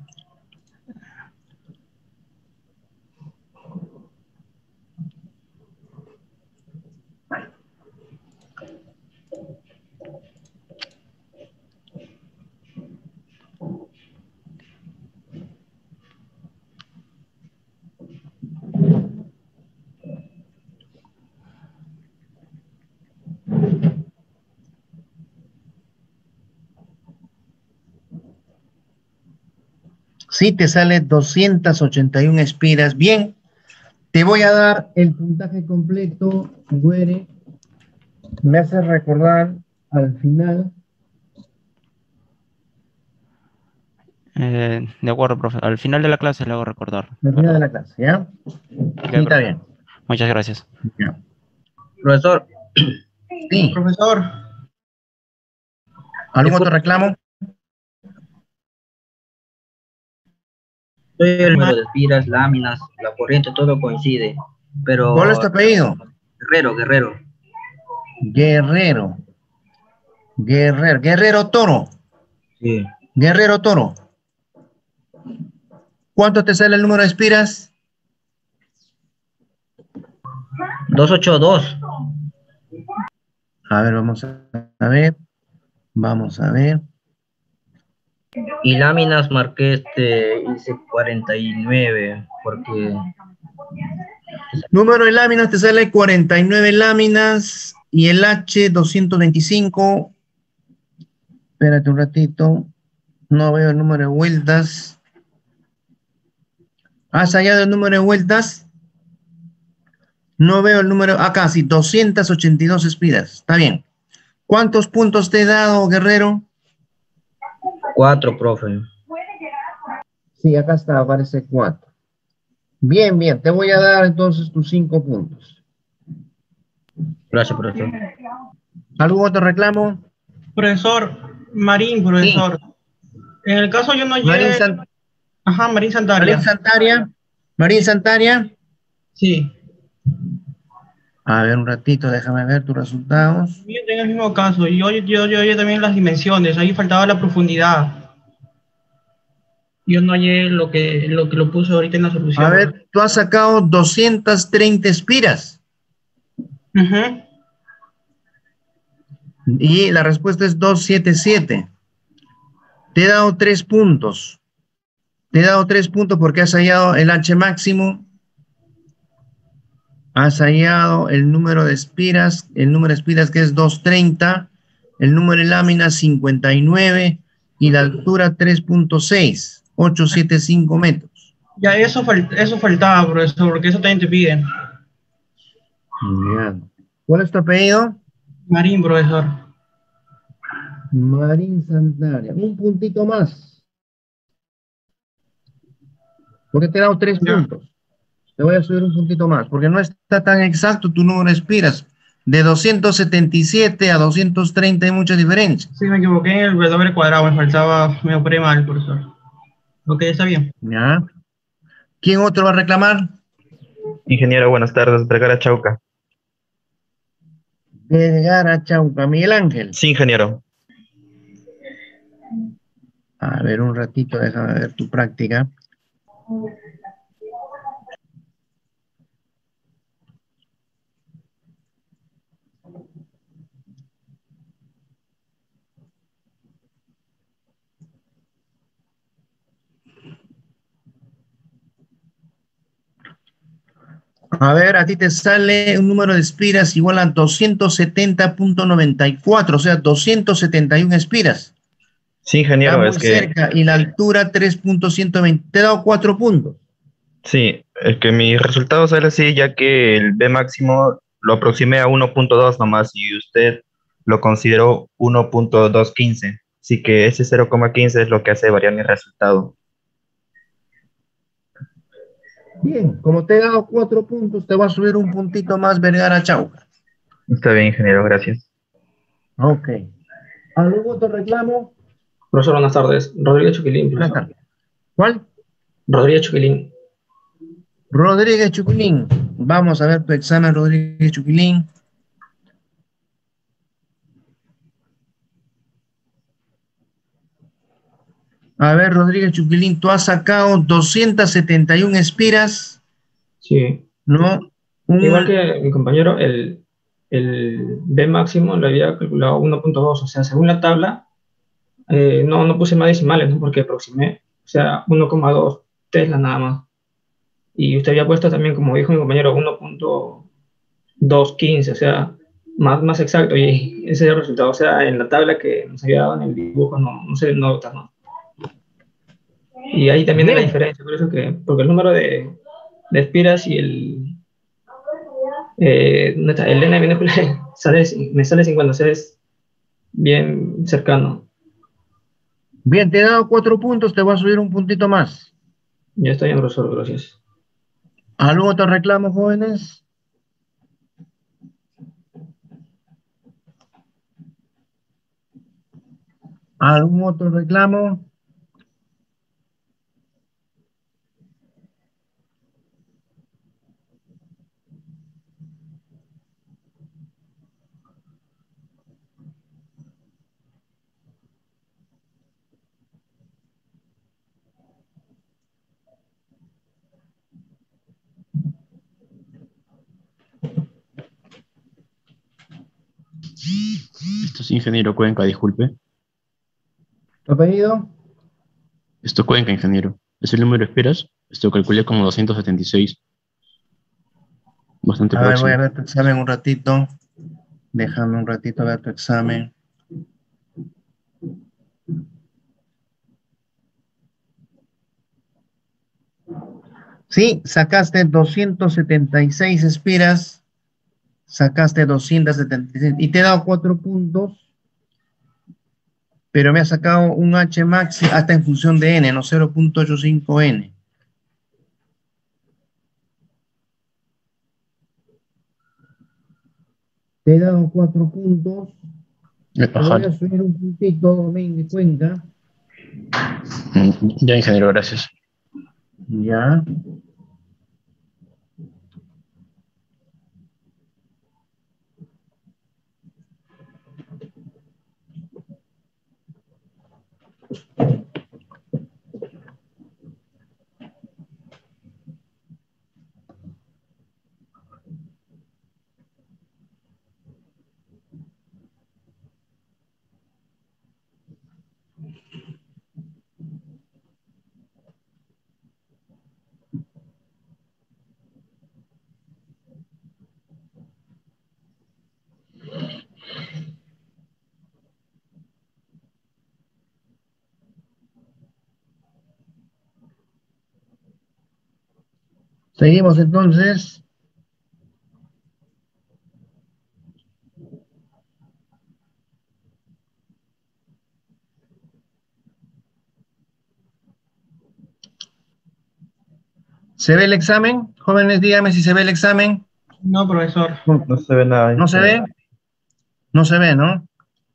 Sí, te sale 281 espiras. Bien, te voy a dar el puntaje completo, Güere. Me hace recordar al final. De acuerdo, profe. Al final de la clase le hago recordar, Al final de ¿verdad? la clase, ¿ya? Ok, Sí, está profe. bien. Muchas gracias. Ya. Profesor, Sí. profesor, ¿Algún otro disculpe, reclamo? soy el número de espiras, láminas, la corriente, todo coincide, ¿Cuál es pero tu apellido? Guerrero, Guerrero. Guerrero Toro. sí, Guerrero Toro. ¿Cuánto te sale el número de espiras? 282, A ver, vamos a ver. Vamos a ver. y láminas marqué hice 49, porque Número de láminas te sale 49 láminas y el H 225. Espérate un ratito. No veo el número de vueltas. ¿Has hallado el número de vueltas? No veo el número. Acá sí, 282 espiras. Está bien. ¿Cuántos puntos te he dado, Guerrero? 4, profe. Sí, acá está, aparece 4. Bien, bien. Te voy a dar entonces tus 5 puntos. Gracias, profesor. ¿Algún otro reclamo? Profesor, Marín, Sí. profesor. En el caso yo no Marín, hallé, ajá, Marín Marín Santaria. Santaria. Marín Santaria. Sí. A ver, un ratito, déjame ver tus resultados. Yo tengo el mismo caso. Yo hallé también las dimensiones. Ahí faltaba la profundidad. Yo no hallé lo que lo puse ahorita en la A solución, profesor. ver, tú has sacado 230 espiras Ujú. y la respuesta es 277. Te he dado 3 puntos. Te he dado 3 puntos porque has hallado el H máximo, has hallado el número de espiras, el número de espiras que es 230, el número de láminas 59 y la altura 3.6, 875 metros. Ya eso faltaba, profesor, porque eso también te piden. Ya. ¿Cuál es tu apellido? Marín, profesor. Marín Santaria. Un puntito más, porque te he dado 3 Ya. puntos. Te voy a subir un puntito más, porque no está tan exacto tu número de espiras. De 277 a 230 hay mucha diferencia. Sí, me equivoqué en el W cuadrado, me faltaba, me operé mal, profesor. Ok, está bien. ¿Ya? ¿Quién otro va a reclamar? Ingeniero, buenas tardes, Vergara Chauca. Vergara Chauca, Miguel Ángel. Sí, ingeniero. A ver, un ratito, déjame ver tu práctica. A ver, a ti te sale un número de espiras igual a 270.94, o sea, 271 espiras. Sí, Está ingeniero, es muy que, cerca. Y la altura 3.120. Te he dado 4 puntos. sí, es que mi resultado sale así, ya que el B máximo lo aproximé a 1.2 nomás y usted lo consideró 1.215. Así que ese 0,15 es lo que hace variar mi resultado. Bien, como te he dado 4 puntos, te va a subir un puntito más Vergara Chauca. Está bien, ingeniero, gracias. Ok. ¿Algún otro reclamo? Profesor, buenas tardes. Rodríguez Chuquilín, Buenas profesor. tardes. ¿Cuál? Rodríguez Chuquilín. Rodríguez Chuquilín. Vamos a ver tu examen, Rodríguez Chuquilín. A ver, Rodríguez Chuquilín, tú has sacado 271 espiras, Sí. ¿no? Igual Un, que mi compañero, el B máximo lo había calculado 1.2. O sea, según la tabla, no puse más decimales, ¿no? Porque aproximé. O sea, 1,2 Tesla nada más. Y usted había puesto también, como dijo mi compañero, 1.215. O sea, más exacto. Y ese es el resultado. O sea, en la tabla que nos había dado en el dibujo no se nota, ¿no? Y ahí también hay la Bien. diferencia, por eso que, porque el número de espiras y ¿dónde está? El N binóculo me sale 50, o sea, es bien cercano. Bien, te he dado 4 puntos, te voy a subir un puntito más. Ya estoy en grosor, gracias. ¿Algún otro reclamo, jóvenes? ¿Algún otro reclamo? Esto es ingeniero Cuenca, disculpe. ¿Tu apellido? Esto es Cuenca, ingeniero. ¿Es el número de esperas? Esto calculé como 276. Bastante A ver, voy a próximo. ver tu examen un ratito. Déjame un ratito ver tu examen. Sí, sacaste 276 espiras, sacaste 276 y te he dado 4 puntos, pero me ha sacado un H maxi hasta en función de N, no 0.85 N. Te he dado 4 puntos, te Ajá. voy a subir un puntito, Domingo Cuenca, Ya, ingeniero, gracias. ya. Seguimos entonces. ¿Se ve el examen? Jóvenes, díganme si se ve el examen. No, profesor. No se ve nada. ¿No se ve? No se ve, ¿no?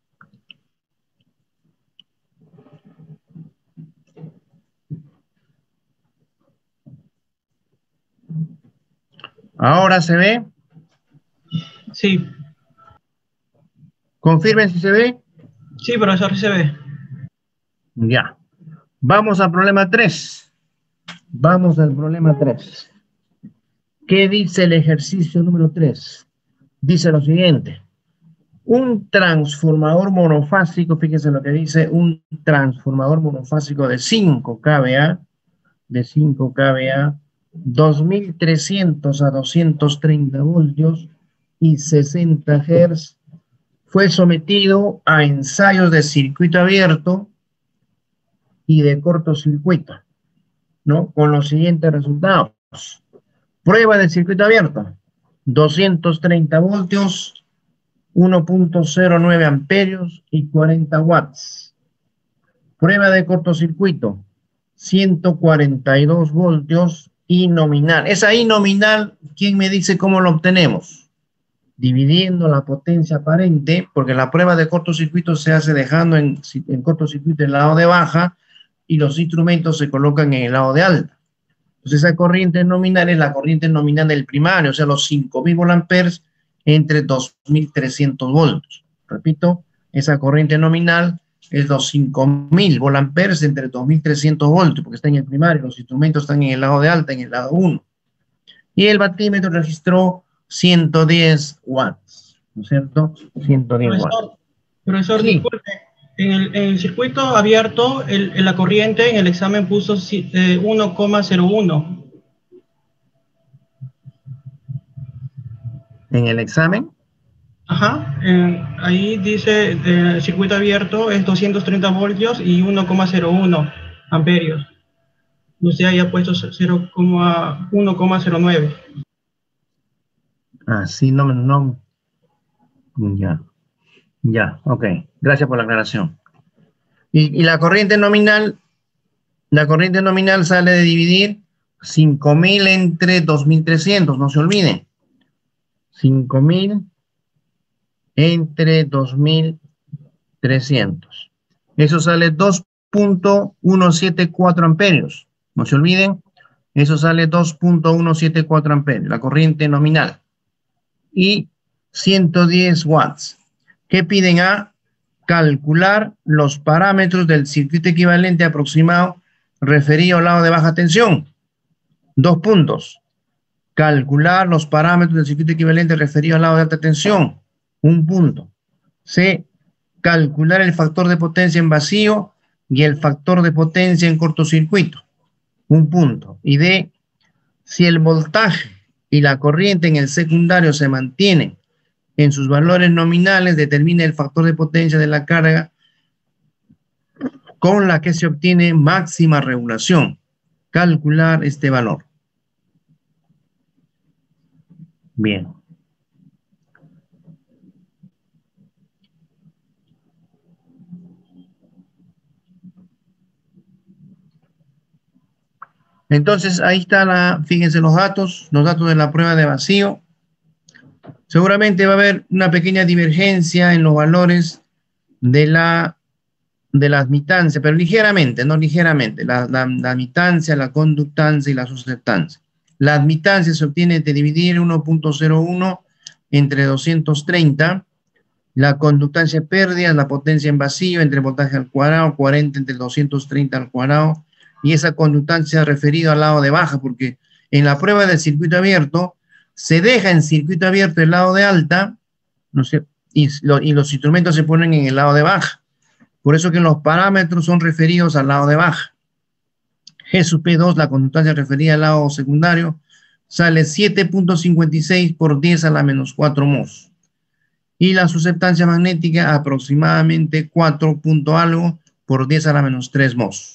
Ahora se ve. Sí, Confirmen si se ve. sí, profesor, sí se ve. Ya. Vamos al problema 3. Vamos al problema 3. ¿Qué dice el ejercicio número 3? Dice lo siguiente. Un transformador monofásico, fíjense lo que dice, un transformador monofásico de 5 kVA, 2300 a 230 voltios y 60 Hz, fue sometido a ensayos de circuito abierto y de cortocircuito, ¿no? Con los siguientes resultados. Prueba de circuito abierto, 230 voltios, 1.09 amperios y 40 watts. Prueba de cortocircuito, 142 voltios y nominal. Esa I nominal, ¿quién me dice cómo lo obtenemos? Dividiendo la potencia aparente, porque la prueba de cortocircuito se hace dejando en cortocircuito el lado de baja y los instrumentos se colocan en el lado de alta. Entonces esa corriente nominal es la corriente nominal del primario, o sea, los 5.000 volamperes entre 2.300 voltios. Repito, esa corriente nominal es los 5.000 volamperes entre 2.300 voltios, porque está en el primario, los instrumentos están en el lado de alta, en el lado 1. Y el batímetro registró 110 watts, ¿no es cierto? 110 watts. Profesor, Sí. disculpe. En el circuito abierto, la corriente en el examen puso 1,01. ¿En el examen? Ajá. Ahí dice el circuito abierto es 230 voltios y 1,01 amperios. Usted había puesto 1,09. Ah, sí, no. Ya, ok. Gracias por la aclaración. Y la corriente nominal sale de dividir 5.000 entre 2.300, no se olviden. 5.000 entre 2.300. Eso sale 2.174 amperios. No se olviden, eso sale 2.174 amperios, la corriente nominal. Y 110 watts. ¿Qué piden a? Calcular los parámetros del circuito equivalente aproximado referido al lado de baja tensión. 2 puntos. Calcular los parámetros del circuito equivalente referido al lado de alta tensión. 1 punto. C. Calcular el factor de potencia en vacío y el factor de potencia en cortocircuito. 1 punto. Y D. Si el voltaje y la corriente en el secundario se mantienen en sus valores nominales, determina el factor de potencia de la carga con la que se obtiene máxima regulación. Calcular este valor. Bien. Entonces, ahí está fíjense los datos de la prueba de vacío. Seguramente va a haber una pequeña divergencia en los valores de la admitancia, pero ligeramente, no ligeramente, la admitancia, la conductancia y la susceptancia. La admitancia se obtiene de dividir 1.01 entre 230, la conductancia pérdida, la potencia en vacío entre voltaje al cuadrado, 40 entre 230 al cuadrado, y esa conductancia referida al lado de baja, porque en la prueba del circuito abierto, se deja en circuito abierto el lado de alta, no sé, y los instrumentos se ponen en el lado de baja. Por eso que los parámetros son referidos al lado de baja. G sub P2, la conductancia referida al lado secundario, sale 7.56 por 10 a la menos 4 mos. Y la susceptancia magnética aproximadamente 4 punto algo por 10 a la menos 3 mos.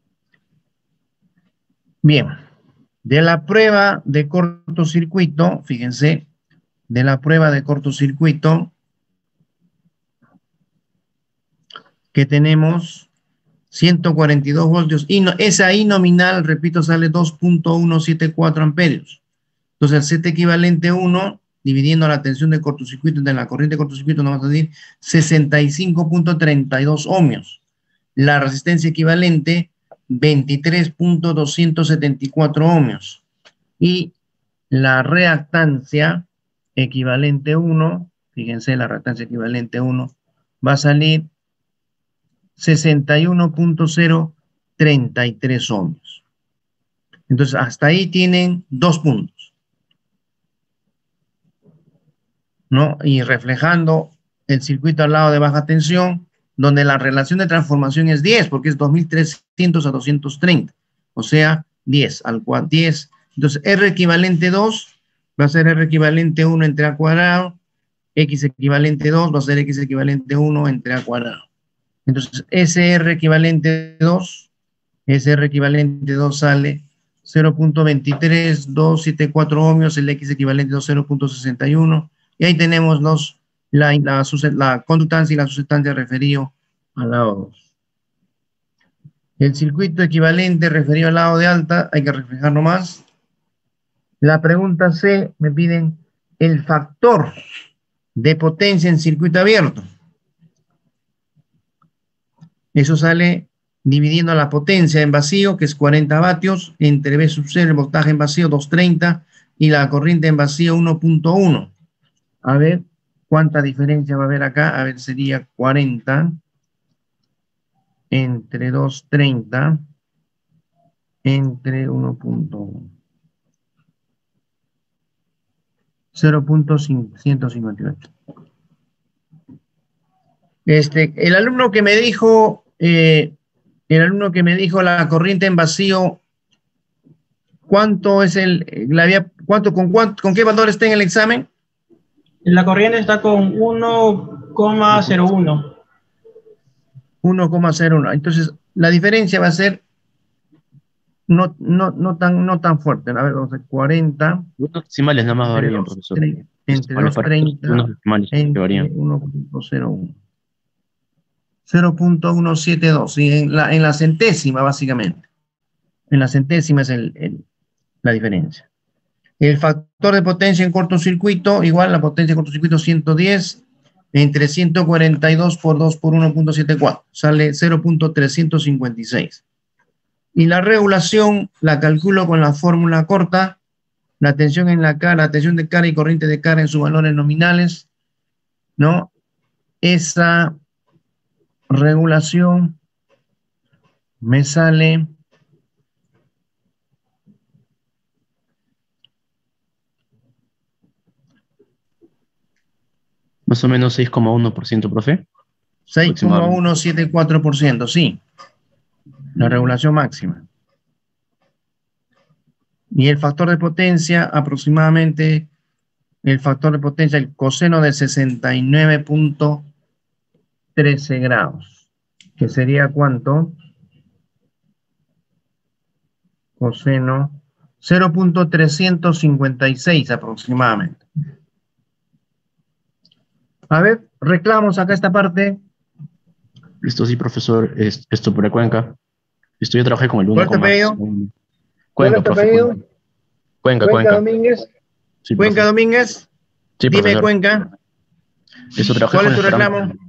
Bien, de la prueba de cortocircuito, fíjense, de la prueba de cortocircuito, que tenemos 142 voltios, y esa I nominal, repito, sale 2.174 amperios. Entonces, el CT equivalente 1, dividiendo la tensión de cortocircuito de la corriente de cortocircuito, nos va a salir 65.32 ohmios. La resistencia equivalente, 23.274 ohmios. Y la reactancia equivalente 1, fíjense, la reactancia equivalente 1, va a salir 61.033 ohmios. Entonces, hasta ahí tienen 2 puntos, ¿no? Y reflejando el circuito al lado de baja tensión, donde la relación de transformación es 10, porque es 2300 a 230, o sea, 10 al cuadrado, 10. Entonces, R equivalente 2 va a ser R equivalente 1 entre A cuadrado, X equivalente 2 va a ser X equivalente 1 entre A cuadrado. Entonces, SR equivalente 2 sale 0.23274 ohmios, el X equivalente 2, 0.61, y ahí tenemos la conductancia y la susceptancia referido al lado 2. El circuito equivalente referido al lado de alta, hay que reflejarlo más. La pregunta C, me piden el factor de potencia en circuito abierto. Eso sale dividiendo la potencia en vacío, que es 40 vatios, entre V sub C, el voltaje en vacío, 230, y la corriente en vacío, 1.1. A ver, ¿cuánta diferencia va a haber acá? A ver, sería 40 entre 230 entre 1.1. 0.158. El alumno que me dijo la corriente en vacío, ¿cuánto es con qué valor está en el examen? La corriente está con 1,01. 1,01. Entonces, la diferencia va a ser no tan fuerte. A ver, vamos a ver, 40 Unos decimales nada más entre varían, profesor. entre Para los parámetros, 230 unos decimales que entre varían. 1.01. 0.172, sí, en la centésima, básicamente. En la centésima es la diferencia. El factor de potencia en cortocircuito, igual la potencia en cortocircuito 110 entre 142 por 2 por 1.74, sale 0.356. Y la regulación la calculo con la fórmula corta, la tensión en la cara, la tensión de cara y corriente de cara en sus valores nominales, ¿no? Esa regulación me sale Más o menos 6,1%, profe, aproximadamente. 6,174%, sí, la regulación máxima. Y el factor de potencia, aproximadamente, el factor de potencia, el coseno de 69.13 grados, que sería ¿cuánto? Coseno 0.356 aproximadamente. A ver, reclamos acá esta parte. Esto sí, profesor, esto por Cuenca. Esto yo trabajé con el ¿Cuál es tu apellido? 1,1. ¿Cuál es Cuenca, tu profe, apellido? Cuenca. Cuenca, Cuenca Cuenca. Domínguez. Sí, Cuenca profe. Domínguez. Sí, Dime, profesor. Cuenca. Esto trabajé ¿Cuál con es tu los parámetros. reclamo?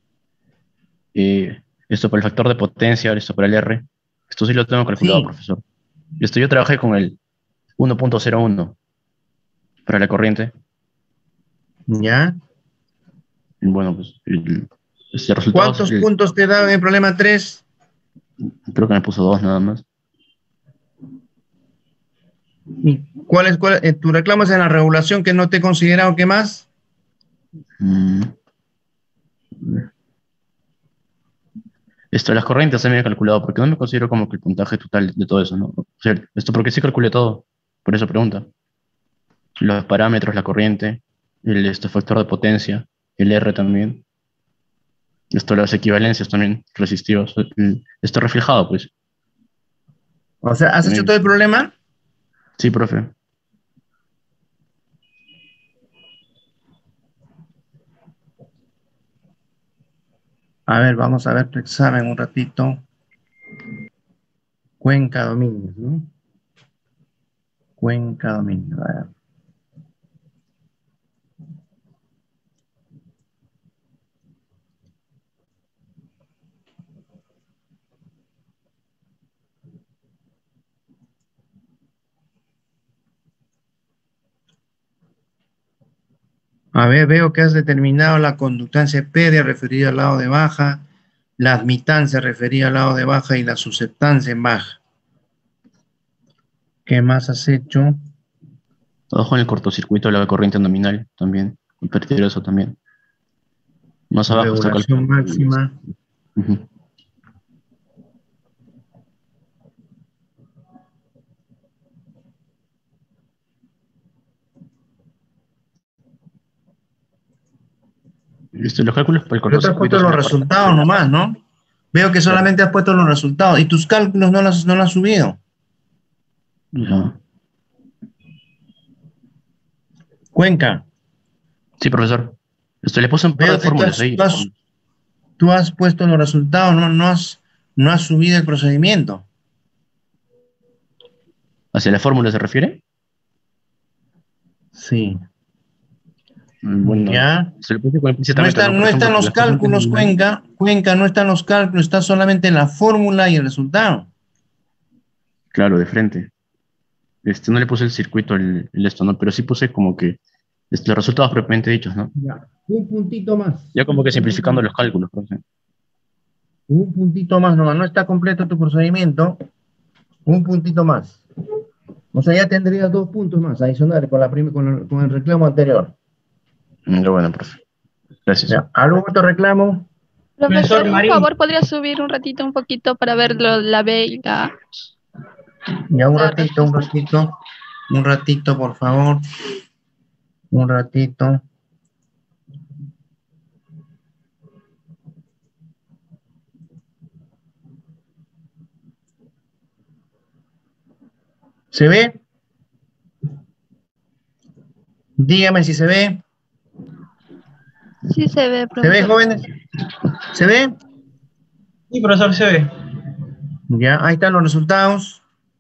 Esto por el factor de potencia, esto por el R. Esto sí lo tengo calculado, Sí, profesor. Esto yo trabajé con el 1,01 para la corriente. ya. Y bueno, pues este resultado ¿Cuántos puntos te da en el problema 3? creo que me puso 2 nada más. ¿Y tu reclamo es en la regulación que no te he considerado? ¿Qué más? Mm, Esto de las corrientes también he calculado, porque no me considero como que el puntaje total de todo eso, ¿no? O sea, esto porque sí calculé todo, por eso pregunta. Los parámetros, la corriente, este factor de potencia, el R también. Esto, las equivalencias también resistivas. Esto reflejado, pues. O sea, ¿has hecho También. todo el problema? Sí, profe. A ver, vamos a ver tu examen un ratito. Cuenca Domínguez, ¿no? Cuenca Domínguez, a ver. A ver, veo que has determinado la conductancia espérea referida al lado de baja, la admitancia referida al lado de baja y la susceptancia en baja. ¿Qué más has hecho? Abajo en el cortocircuito de la corriente nominal también. Invertir eso también. Más abajo está Regulación calculado. máxima. Ujú. Los cálculos para el Pero te has cortocircuito puesto son los la parte resultados nomás, ¿no? Veo que claro. solamente has puesto los resultados y tus cálculos no los has subido. Ya. Cuenca, Sí, profesor. Esto le puse un par de veo que fórmulas ahí. tú has puesto los resultados, no has subido el procedimiento. ¿Hacia la fórmula se refiere? Sí, Bueno, ya. se le puse con implícitamente, ¿no? Por No ejemplo, están para los la corriente cálculos, nominal. Cuenca, no están los cálculos, está solamente la fórmula y el resultado. Claro, de frente. No le puse el circuito, el esto, ¿no? Pero sí puse como que los resultados propiamente dichos, ¿no? Ya, un puntito más, Ya como que simplificando los cálculos, profe. un puntito más nomás, no está completo tu procedimiento, un puntito más. O sea, ya tendrías 2 puntos más adicionales con el reclamo anterior. Ya bueno, profe. Gracias. Ya, ¿algún otro reclamo? Profesor Profesor, un Marín, favor, ¿podría subir un ratito, un poquito para ver la B y Ya, la respuesta? un ratito, por favor, un ratito. ¿Se ve? Dígame si se ve. Sí se ve, ¿Se ve, profesor. jóvenes? ¿Se ve? Sí, profesor, se ve. Ya, ahí están los resultados.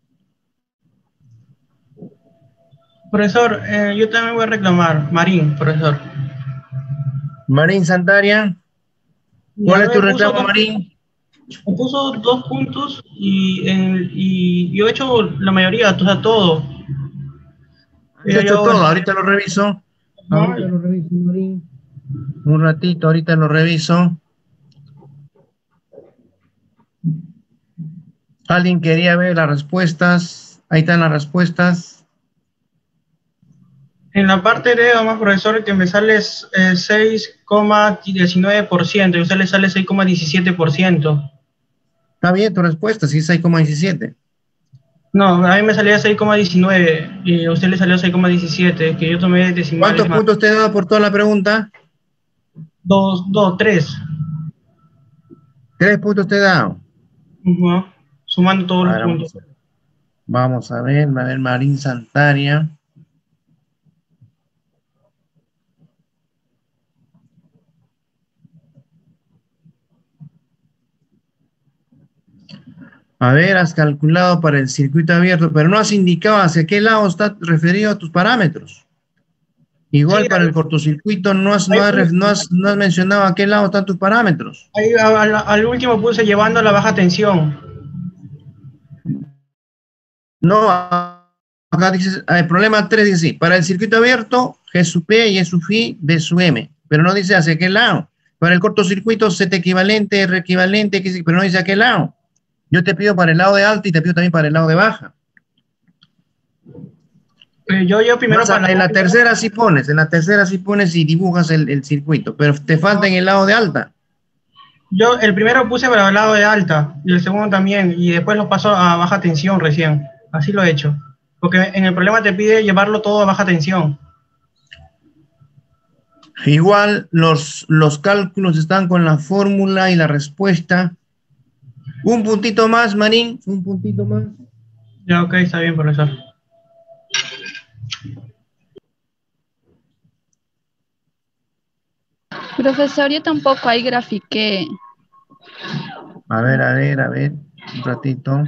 Profesor, yo también voy a reclamar. Marín, profesor. Marín Santaria, Y a ¿cuál mí es tu reclamo, Marín? me puso 2 puntos y yo he hecho la mayoría, o sea, todo. Has hecho todo, ahorita lo reviso. Ajá. Ahorita lo reviso, Marín. Un ratito, ahorita lo reviso. ¿Alguien quería ver las respuestas? Ahí están las respuestas. En la parte de más profesor, que me sale 6,19% y a usted le sale 6,17%. Está bien tu respuesta, sí, 6,17. No, a mí me salía 6,19 y a usted le salió 6,17, que yo tomé decimales ¿Cuántos más. puntos te he dado por toda la pregunta? 3. 3 puntos te he dado. Ujú. Sumando todos A los ver, puntos. vamos a ver, Marín Santaria. A ver, has calculado para el circuito abierto, pero no has indicado hacia qué lado está referido a tus parámetros. Igual Sí, para el cortocircuito no has mencionado a qué lado están tus parámetros. ahí al último puse llevando a la baja tensión. No, acá dices, el problema 3 dice, sí, para el circuito abierto, G sub P y E sub phi, B sub M, pero no dice hacia qué lado. Para el cortocircuito, Z equivalente, R equivalente, pero no dice a qué lado. Yo te pido para el lado de alta y te pido también para el lado de baja. Yo primero para En la tercera sí pones y dibujas el circuito, pero te falta en el lado de alta. Yo el primero puse para el lado de alta y el segundo también, y después lo paso a baja tensión recién. Así lo he hecho. Porque en el problema te pide llevarlo todo a baja tensión. Igual los cálculos están con la fórmula y la respuesta. Un puntito más, Marín, un puntito más. Ya, ok, está bien, profesor. Profesor, yo tampoco ahí grafiqué. A ver, un ratito.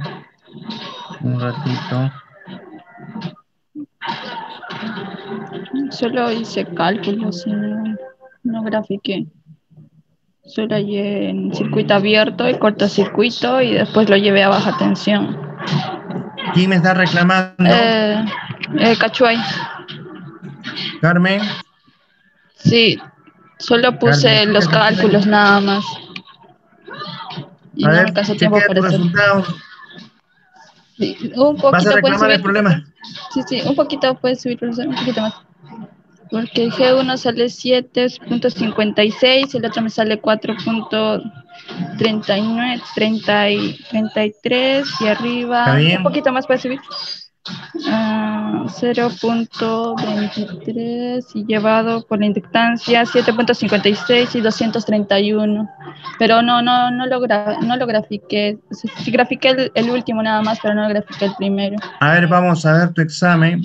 Solo hice cálculos y no grafiqué. Solo hallé en circuito abierto y cortocircuito y después lo llevé a baja tensión. ¿Quién me está reclamando? Cachuay. Carmen. Sí, solo puse Carmen, los cálculos nada más. Y a no ver, me alcanzó tiempo chequea para tus hacer. resultados. Sí, un poquito ¿Vas a puedes reclamar el subir. problema? Sí, un poquito puedes subir, profesor, un poquito más. Porque el G1 sale 7.56, el otro me sale 4.39, 33 y arriba, un poquito más puedes subir. 0.23 y llevado por la inductancia 7.56 y 231. Pero no lo grafiqué. Sí grafiqué el último nada más, pero no grafiqué el primero. A ver, vamos a ver tu examen.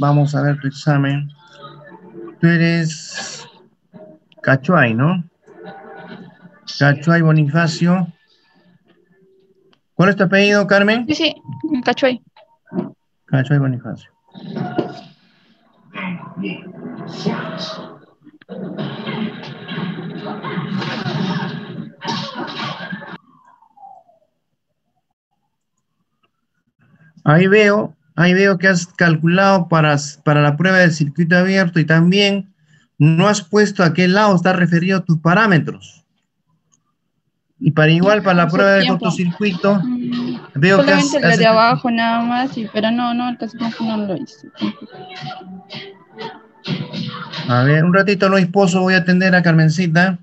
Tú eres Cachuay, ¿no? Cachuay Bonifacio. ¿Cuál es tu apellido, Carmen? Sí, Cachuay. Cachuay Bonifacio. Ahí veo que has calculado para la prueba del circuito abierto y también no has puesto a qué lado está referido tus parámetros. Y para la prueba del cortocircuito, veo que solamente la de abajo nada más, pero no, el cortocircuito no lo hice. A ver, un ratito, Luis Pozo, voy a atender a Carmencita.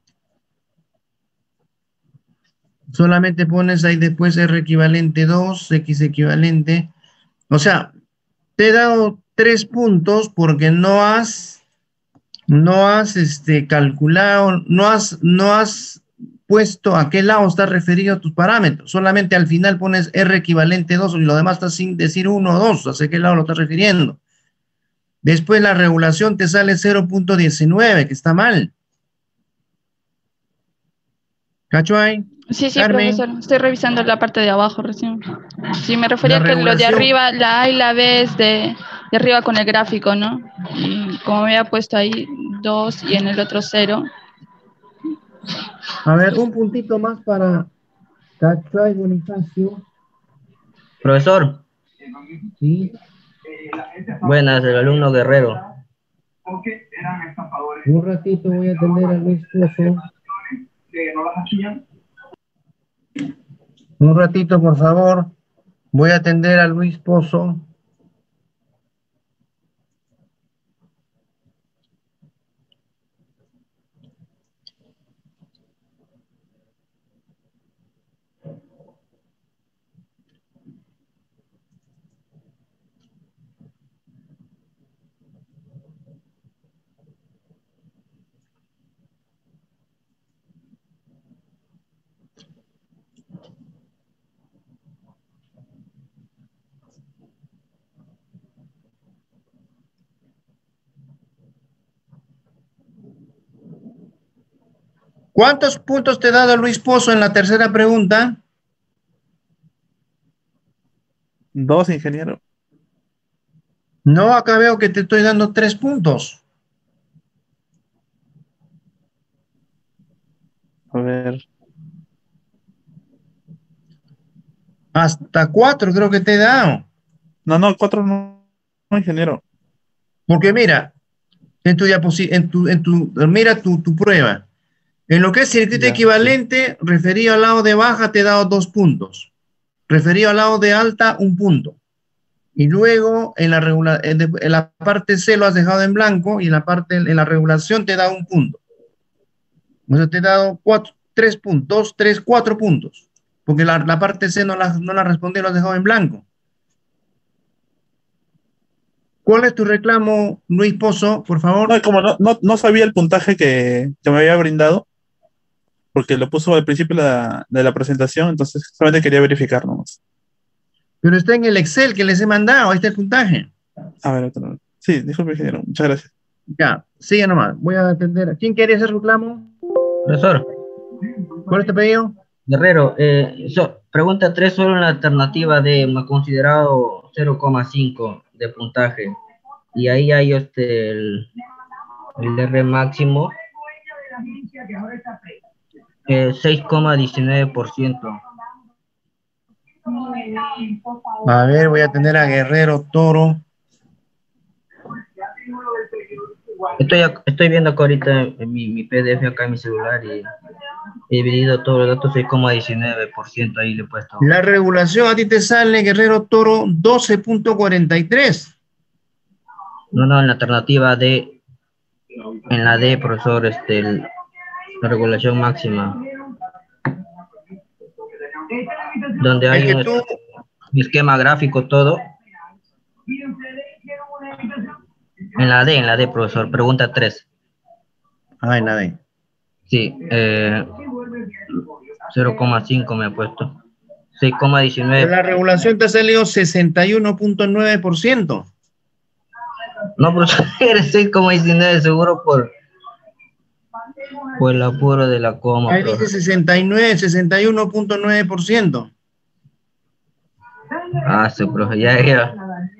Solamente pones ahí después R equivalente 2, X equivalente. O sea, te he dado 3 puntos porque no has calculado, no has puesto a qué lado está referido tus parámetros. Solamente al final pones R equivalente 2 y lo demás está sin decir 1 o 2, ¿hacia qué lado lo estás refiriendo? Después la regulación te sale 0.19, que está mal. ¿Cacho ahí? Sí, sí, Carmen. profesor. Estoy revisando la parte de abajo recién. Sí, me refería La que lo de regulación. arriba, la A y la B es de arriba con el gráfico, ¿no? Y como me había puesto ahí 2 y en el otro 0. A ver, un puntito más para Cacho y Bonifacio. Profesor, Sí. buenas, el alumno Guerrero. Un ratito voy a atender a Luis Pozo. Un ratito, por favor. Voy a atender a Luis Pozo. ¿Cuántos puntos te ha dado Luis Pozo en la tercera pregunta? 2, ingeniero. No, acá veo que te estoy dando 3 puntos. A ver. Hasta 4 creo que te he dado. No, 4 no, no, ingeniero. Porque mira, en tu mira tu prueba. En lo que es circuito Ya, equivalente, referido al lado de baja, te he dado 2 puntos. Referido al lado de alta, 1 punto. Y luego en la parte C lo has dejado en blanco y en la regulación te da 1 punto. O sea, te he dado 3 puntos, 3, 4 puntos. Porque la parte C no la respondí, lo has dejado en blanco. ¿Cuál es tu reclamo, Luis Pozo, por favor? No, como no sabía el puntaje que me había brindado, porque lo puso al principio de la presentación, entonces solamente quería verificar nomás. Pero está en el Excel que les he mandado, ahí está el puntaje. A ver, otro. Sí, disculpe, ingeniero, muchas gracias. Ya, sigue nomás, voy a atender. ¿Quién quiere hacer reclamo? Profesor, ¿Cuál es tu pedido? Guerrero, pregunta 3 solo en la alternativa D, me ha considerado 0,5 de puntaje. Y ahí hay el R máximo, 6,19%. A ver, voy a atender a Guerrero Toro. Estoy viendo acá ahorita en mi PDF acá en mi celular y he dividido todos los datos, 6,19%, ahí le he puesto. La regulación a ti te sale, Guerrero Toro, 12.43. No, en la alternativa D, en la D, profesor, la regulación máxima. Donde hay un esquema gráfico, todo. En la D, profesor, pregunta 3. Ah, en la D. Sí, 0,5 me ha puesto. 6,19. La regulación te ha salido 61.9%. No, profesor, eres 6,19 seguro por el apuro de la coma. Ahí dice 61.9%. Ah, sí, profe, ya.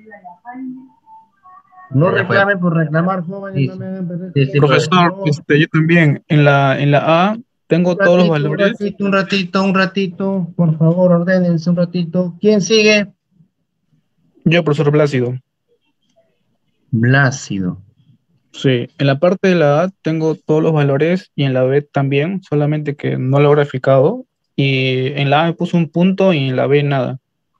No reclamen por reclamar, jóvenes. Sí, no me hagan perder sí, tiempo. Profesor, No. yo también, en la A tengo todos los valores. Un ratito, por favor, ordénense un ratito. ¿Quién sigue? Yo, profesor Plácido. Blácido. Sí, en la parte de la A tengo todos los valores y en la B también, solamente que no lo he graficado. Y en la A me puse un punto y en la B nada.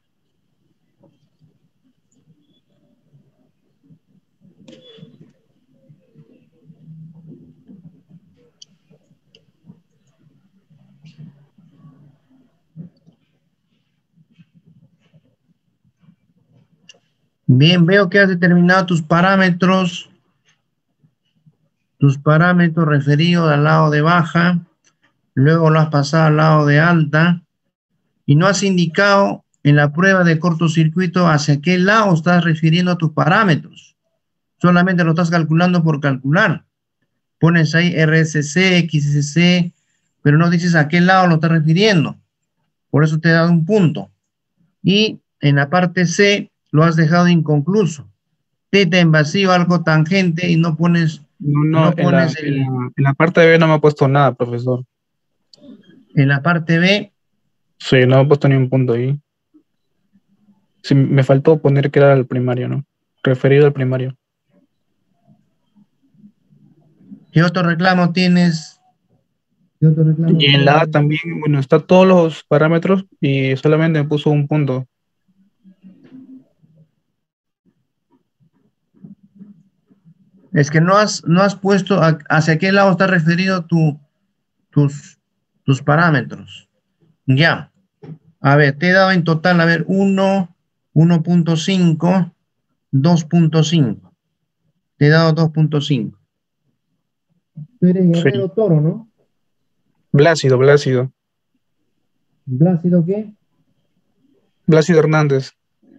Bien, veo que has determinado tus parámetros referidos al lado de baja. luego lo has pasado al lado de alta y no has indicado en la prueba de cortocircuito hacia qué lado estás refiriendo a tus parámetros. Solamente lo estás calculando por calcular. Pones ahí RSC, XSC, pero no dices a qué lado lo estás refiriendo. Por eso te he dado un punto. Y en la parte C lo has dejado inconcluso. Teta en vacío, algo tangente y no pones... No, en la parte B no me ha puesto nada, profesor. En la parte B... Sí, no me ha puesto ni un punto ahí. Sí, me faltó poner que era el primario, ¿no? Referido al primario. ¿Qué otro reclamo tienes? ¿Qué otro reclamo Y en la A también, bueno, está todos los parámetros y solamente me puso un punto. Es que no has puesto hacia qué lado está referido tus parámetros. Ya. A ver, te he dado en total, a ver, 1, 1.5, 2.5. Te he dado 2.5. Tú eres Guerrero Toro, ¿no? Blácido. ¿Blácido qué? Blácido Hernández.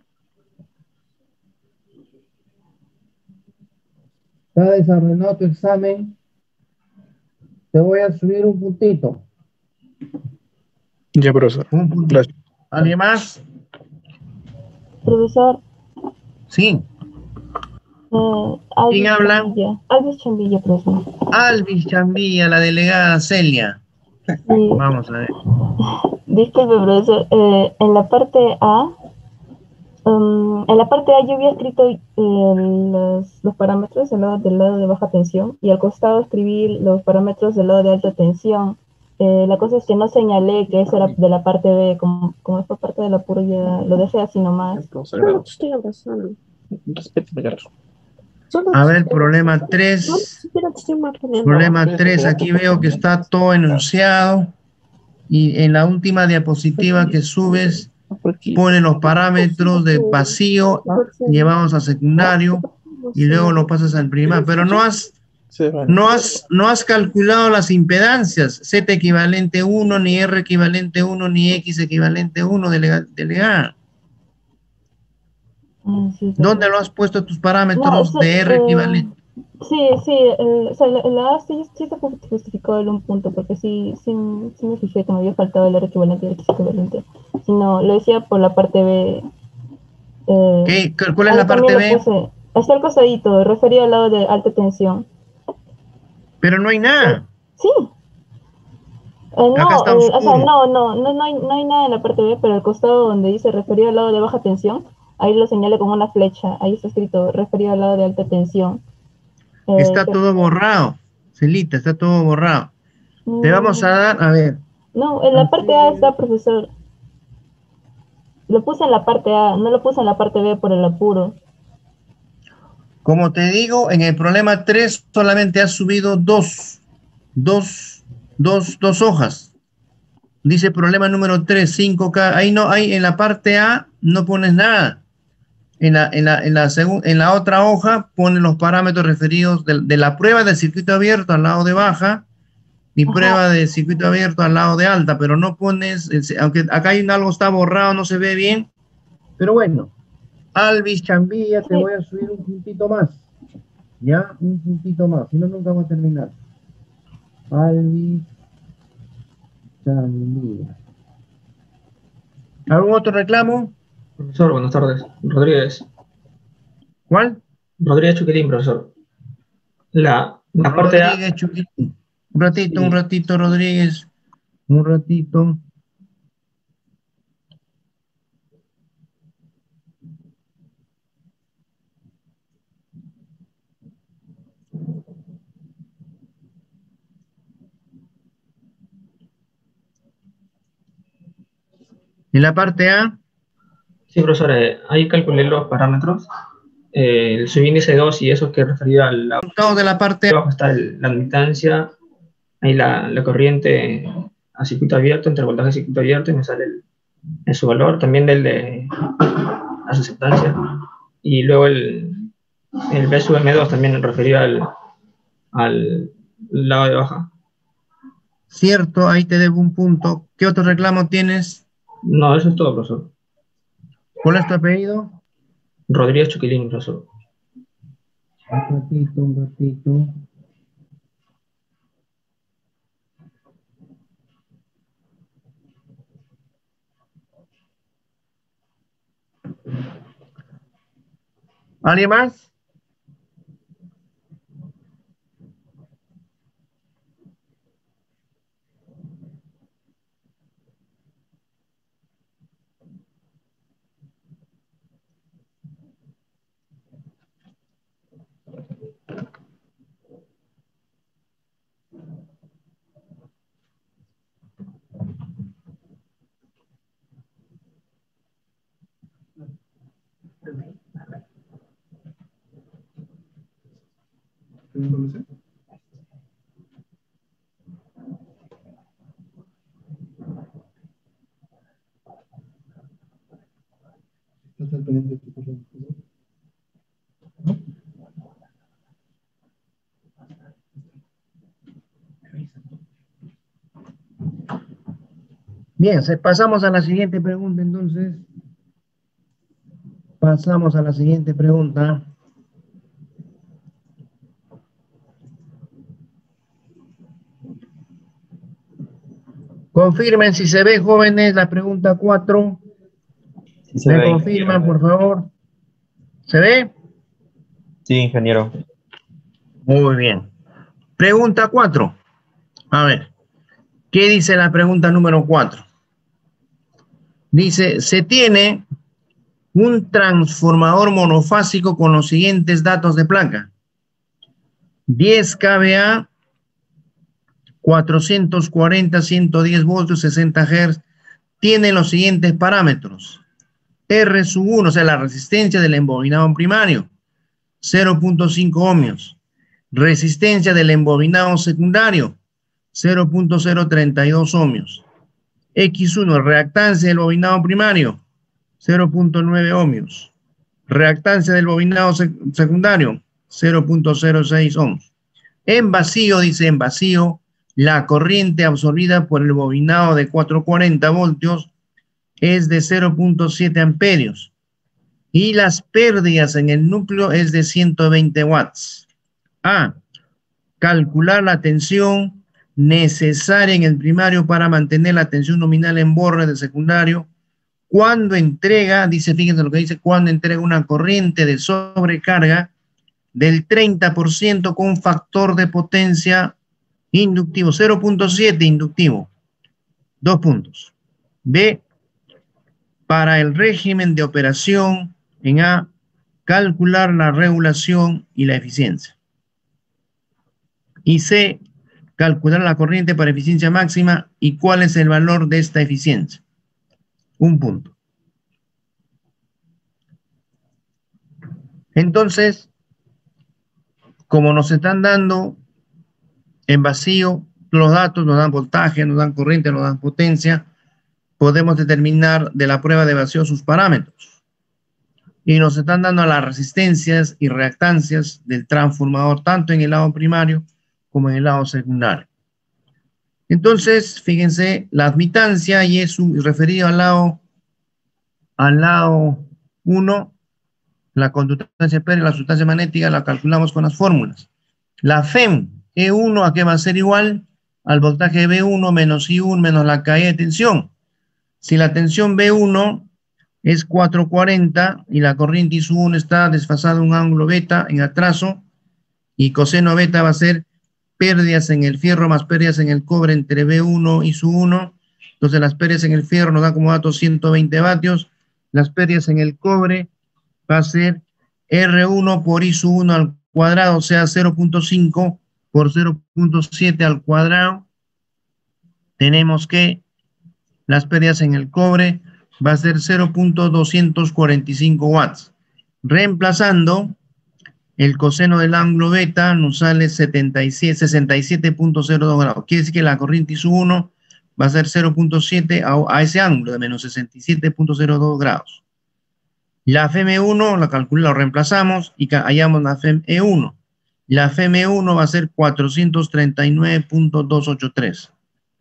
Está desordenado tu examen. Te voy a subir un puntito. Ya, profesor. Un puntito. Gracias. ¿Alguien más? Profesor. Sí. ¿Quién habla? Alvis Chambilla, profesor. Alvis Chambilla, la delegada Celia. Sí. Vamos a ver. Disculpe, profesor. En la parte A, yo había escrito los parámetros del lado de baja tensión y al costado escribí los parámetros del lado de alta tensión. La cosa es que no señalé que eso era de la parte B, como fue parte del apuro ya lo dejé así nomás. Estoy abrazando. A ver, problema 3. Problema 3, aquí veo que está todo enunciado y en la última diapositiva que subes pone los parámetros de vacío llevados a secundario y luego lo pasas al primario, pero no has calculado las impedancias, Z equivalente 1, ni R equivalente 1, ni X equivalente 1, delegada. ¿Dónde lo has puesto tus parámetros de R equivalente? Sí, o sea, la A sí se justificó en un punto, porque sí me fijé que me había faltado el R equivalente y el X equivalente. Sino, lo decía por la parte B. ¿Cuál es la parte B? Está el cosadito, referido al lado de alta tensión. Pero no hay nada. Sí. Acá está oscuro. O sea, no hay nada en la parte B, pero al costado donde dice referido al lado de baja tensión, ahí lo señalé con una flecha, ahí está escrito referido al lado de alta tensión. Está todo borrado, Celita, está todo borrado. Te vamos a dar, a ver. No, en la parte A está, profesor. Lo puse en la parte A, no lo puse en la parte B por el apuro. Como te digo, en el problema 3 solamente has subido dos hojas. Dice problema número 3, 5K. Ahí no hay, en la parte A no pones nada. En la otra hoja ponen los parámetros referidos de la prueba de circuito abierto al lado de baja y prueba de circuito abierto al lado de alta, pero no pones, aunque acá hay algo está borrado, no se ve bien, pero bueno. Alvis Chambilla, te voy a subir un puntito más. Ya, un puntito más, si no nunca vamos a terminar. Alvis Chambilla. ¿Algún otro reclamo? Profesor, buenas tardes. Rodríguez. ¿Cuál? Rodríguez Chuquilín, profesor. La parte A. Rodríguez Chuquilín. Un ratito, Rodríguez. Un ratito. ¿En la parte A? Sí, profesor, ahí calculé los parámetros. El subíndice 2 y eso que refería al resultado de la parte abajo está la admitancia, ahí la corriente a circuito abierto, entre voltaje y circuito abierto, y me sale su valor, también del de la susceptancia, y luego el B sub M2 también referido al lado de baja. Cierto, ahí te debo un punto. ¿Qué otro reclamo tienes? No, eso es todo, profesor. ¿Cuál es tu apellido? Rodríguez Chuquilín, profesor. Un ratito. ¿Alguien más? Bien, pasamos a la siguiente pregunta entonces. Pasamos a la siguiente pregunta. Confirmen si se ve, jóvenes, la pregunta 4. Sí se ¿Me ve, confirman, ingeniero. por favor? ¿Se ve? Sí, ingeniero. Muy bien. Pregunta 4. A ver, ¿qué dice la pregunta número 4? Dice, se tiene un transformador monofásico con los siguientes datos de placa. 10 kVA, 440, 110 voltios, 60 Hz. Tiene los siguientes parámetros. R sub 1, o sea, la resistencia del embobinado primario, 0.5 ohmios. Resistencia del embobinado secundario, 0.032 ohmios. X1, reactancia del bobinado primario, 0.9 ohmios. Reactancia del bobinado secundario, 0.06 ohms. En vacío, dice en vacío, la corriente absorbida por el bobinado de 440 voltios es de 0.7 amperios y las pérdidas en el núcleo es de 120 watts. A. Calcular la tensión necesaria en el primario para mantener la tensión nominal en borne del secundario cuando entrega, dice, fíjense lo que dice, cuando entrega una corriente de sobrecarga del 30% con factor de potencia inductivo, 0.7 inductivo. 2 puntos. B, para el régimen de operación en A, calcular la regulación y la eficiencia. Y C, calcular la corriente para eficiencia máxima y cuál es el valor de esta eficiencia. 1 punto. Entonces, como nos están dando en vacío los datos, nos dan voltaje, nos dan corriente, nos dan potencia, podemos determinar de la prueba de vacío sus parámetros. Y nos están dando las resistencias y reactancias del transformador, tanto en el lado primario como en el lado secundario. Entonces, fíjense, la admitancia y es referido al lado 1, la conductancia P, la sustancia magnética, la calculamos con las fórmulas. La FEM, E1, ¿a qué va a ser igual? Al voltaje B1 menos I1 menos la caída de tensión. Si la tensión B1 es 440 y la corriente I1 está desfasada un ángulo beta en atraso, y coseno beta va a ser pérdidas en el fierro más pérdidas en el cobre entre B1 y I1. Entonces las pérdidas en el fierro nos dan como datos 120 vatios, las pérdidas en el cobre va a ser R1 por I1 al cuadrado, o sea 0.5 por 0.7 al cuadrado. Tenemos que las pérdidas en el cobre va a ser 0.245 watts. Reemplazando, el coseno del ángulo beta nos sale 67.02 grados. Quiere decir que la corriente I1 va a ser 0.7 a ese ángulo de menos 67.02 grados. La FEM1 la calculamos, la reemplazamos y hallamos la FEM1. La FEM1 va a ser 439.283.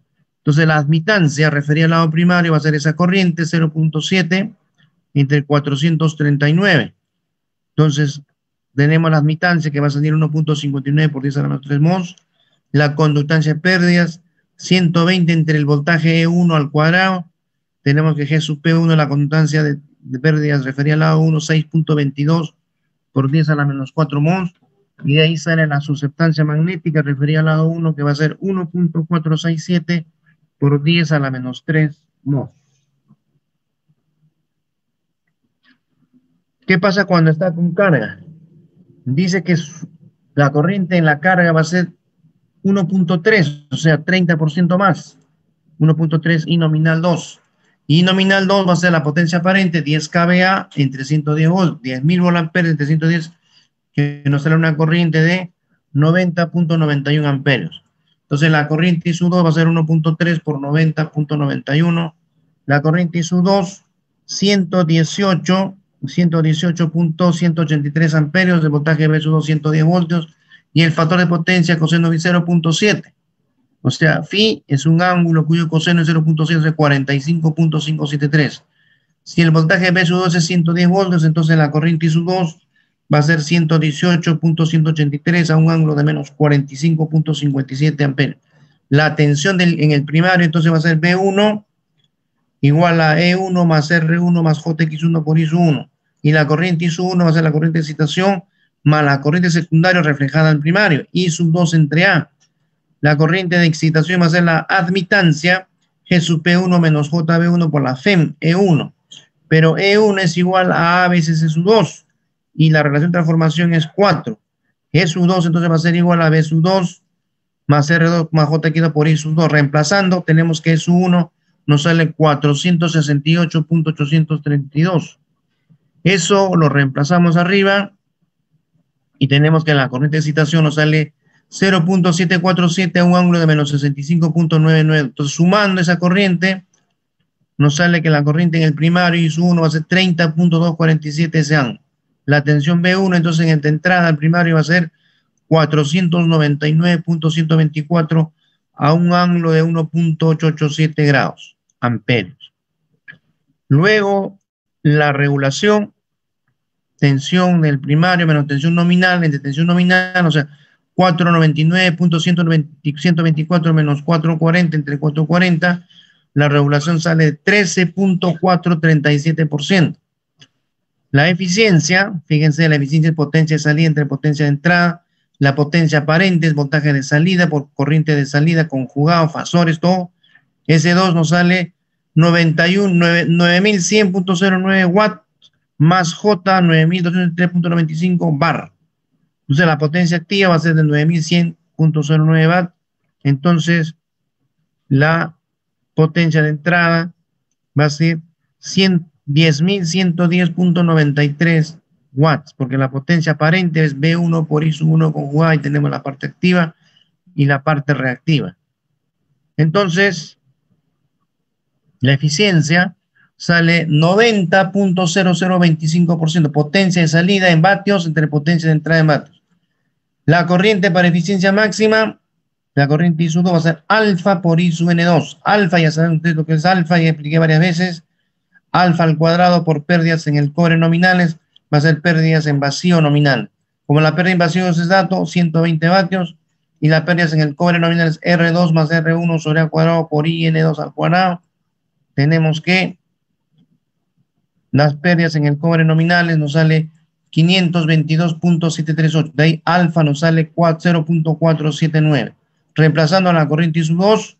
Entonces la admitancia referida al lado primario va a ser esa corriente, 0.7 entre 439. Entonces tenemos la admitancia que va a salir 1.59 por 10 a la menos 3 mol. La conductancia de pérdidas, 120 entre el voltaje E1 al cuadrado. Tenemos que G sub P1, la conductancia de pérdidas referida al lado 1, 6.22 por 10 a la menos 4 mol. Y de ahí sale la susceptancia magnética referida al lado 1, que va a ser 1.467 por 10 a la menos 3 mol. ¿Qué pasa cuando está con carga? Dice que la corriente en la carga va a ser 1.3, o sea, 30% más. 1.3 y nominal 2. Y nominal 2 va a ser la potencia aparente, 10 kVA entre 110 volts, 10.000 volamperes entre 110, que nos sale una corriente de 90.91 amperios. Entonces la corriente ISU2 va a ser 1.3 por 90.91. La corriente ISU2, 118.183 amperios, de voltaje BSU2 110 voltios, y el factor de potencia coseno de 0.7. O sea, phi es un ángulo cuyo coseno es 0.7, de 45.573. Si el voltaje BSU2 es 110 voltios, entonces la corriente ISU2 va a ser 118.183 a un ángulo de menos 45.57 amperios. La tensión en el primario entonces va a ser B1 igual a E1 más R1 más JX1 por ISU1. Y la corriente ISU1 va a ser la corriente de excitación más la corriente secundaria reflejada en primario, ISU2 entre A. La corriente de excitación va a ser la admitancia, G sub P1 menos JB1 por la FEM, E1. Pero E1 es igual a A veces SU2. Y la relación de transformación es 4. SU2 entonces va a ser igual a BSU2 más R2 más JX2 por ISU2. Reemplazando, tenemos que SU1 nos sale 468.832. Eso lo reemplazamos arriba y tenemos que la corriente de excitación nos sale 0.747 a un ángulo de menos 65.99. Entonces, sumando esa corriente, nos sale que la corriente en el primario ISU1 va a ser 30.247 ese ángulo. La tensión B1, entonces, en entrada al primario va a ser 499.124 a un ángulo de 1.887 grados, amperios. Luego, la regulación, tensión del primario menos tensión nominal, entre tensión nominal, o sea, 499.124 menos 440 entre 440, la regulación sale de 13.437%. La eficiencia, fíjense, la eficiencia es potencia de salida entre potencia de entrada, la potencia aparente es voltaje de salida por corriente de salida, conjugado, fasores, todo. S2 nos sale 9100.09 watts más J 9203.95 bar. Entonces la potencia activa va a ser de 9100.09 watt. Entonces la potencia de entrada va a ser 10.110.93 watts, porque la potencia aparente es B1 por ISU1 conjugada y tenemos la parte activa y la parte reactiva. Entonces, la eficiencia sale 90.0025%, potencia de salida en vatios entre potencia de entrada en vatios. La corriente para eficiencia máxima, la corriente ISU2 va a ser alfa por ISU-N2. Alfa, ya saben ustedes lo que es alfa, ya expliqué varias veces. Alfa al cuadrado por pérdidas en el cobre nominales va a ser pérdidas en vacío nominal. Como la pérdida en vacío es dato, 120 vatios, y las pérdidas en el cobre nominal es R2 más R1 sobre A cuadrado por IN2 al cuadrado. Tenemos que las pérdidas en el cobre nominales nos sale 522.738. De ahí alfa nos sale 0.479. Reemplazando a la corriente ISU2,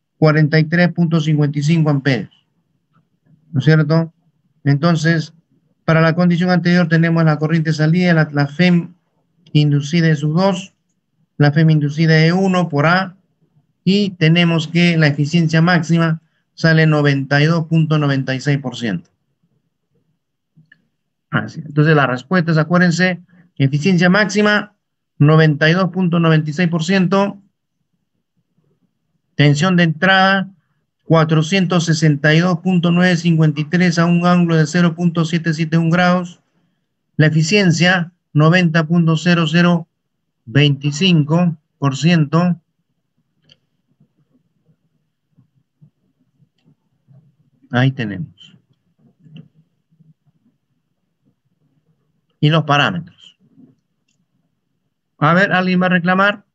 43.55 amperios. ¿No es cierto? Entonces, para la condición anterior tenemos la corriente salida, la FEM inducida ISU2, la FEM inducida E1 por A, y tenemos que la eficiencia máxima sale 92.96%. Así. Entonces la respuesta es, acuérdense, eficiencia máxima 92.96%, tensión de entrada 462.953 a un ángulo de 0.771 grados, la eficiencia 90.0025%, Ahí tenemos. Y los parámetros. A ver, ¿alguien va a reclamar?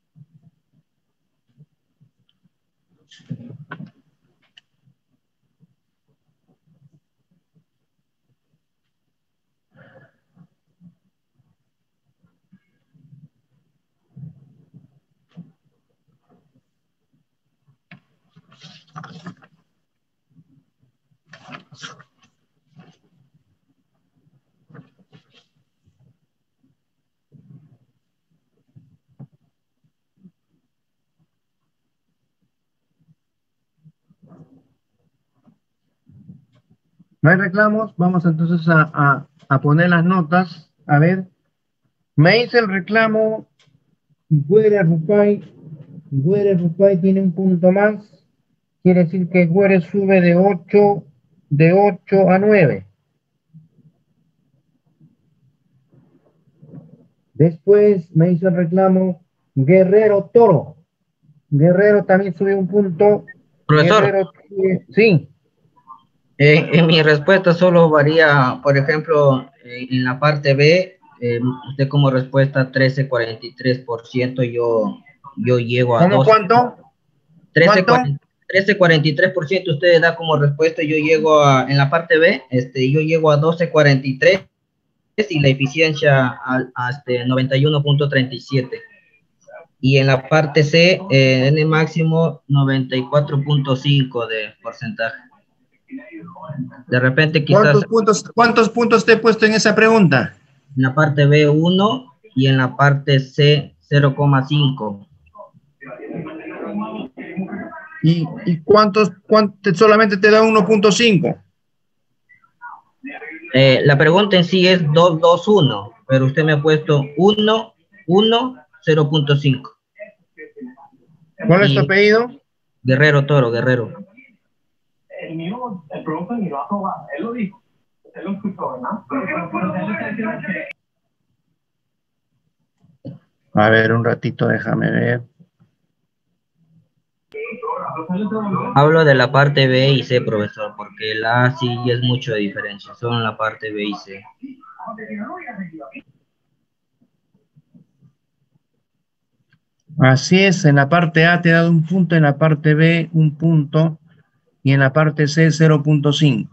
No hay reclamos. Vamos entonces a poner las notas. A ver. Me hice el reclamo. Güere Rupay. Güere Rupay tiene un punto más. Quiere decir que Güere sube de 8 a 9. Después me hizo el reclamo Guerrero Toro. Guerrero también sube un punto. Profesor, Guerrero, sí. en mi respuesta solo varía, por ejemplo, en la parte B, usted como respuesta 13,43%, yo llego a ¿Cómo 12. cuánto? 13,43% usted da como respuesta, yo llego a, en la parte B, yo llego a 12,43 y la eficiencia a 91,37. Y en la parte C, N máximo 94,5 de porcentaje. De repente quizás ¿Cuántos puntos te he puesto en esa pregunta? en la parte B 1 y en la parte C 0,5. ¿Y cuántos solamente te da 1.5? La pregunta en sí es 2, 2, 1, pero usted me ha puesto 1, 1, 0,5. ¿Cuál es tu apellido? Guerrero Toro, Guerrero. El profe ni lo va a probar, él lo dijo, él lo escuchó, ¿verdad? A ver, un ratito, déjame ver. Hablo de la parte B y C, profesor, porque la A sí es mucho de diferencia, solo en la parte B y C. Así es, en la parte A te he dado un punto, en la parte B un punto y en la parte C 0.5.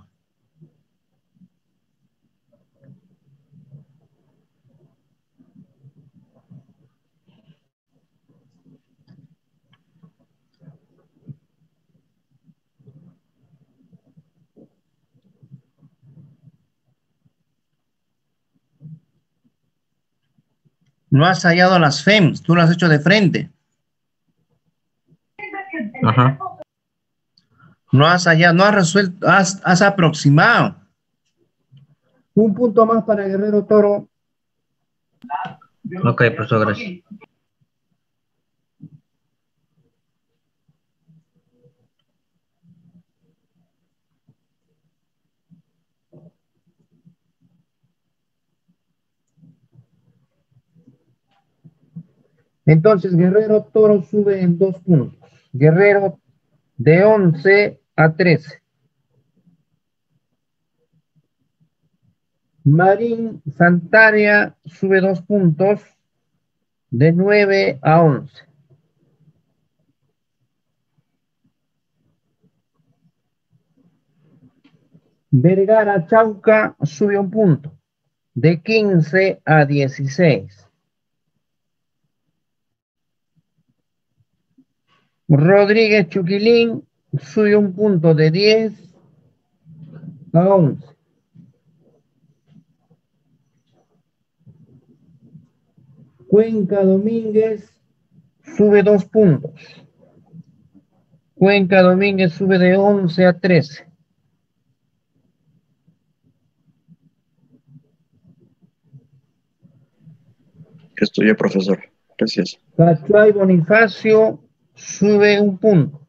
No has hallado las FEMS, tú lo has hecho de frente. Ajá. No has hallado, no has resuelto, has aproximado. Un punto más para Guerrero Toro. Ok, profesor, gracias. Entonces, Guerrero Toro sube en 2 puntos. Guerrero de 11 a 13. Marín Santaria sube 2 puntos de 9 a 11. Vergara Chauca sube un punto de 15 a 16. Rodríguez Chuquilín sube un punto de 10 a 11. Cuenca Domínguez sube 2 puntos. Cuenca Domínguez sube de 11 a 13. Estudio, profesor. Gracias. Cachuay Bonifacio sube un punto.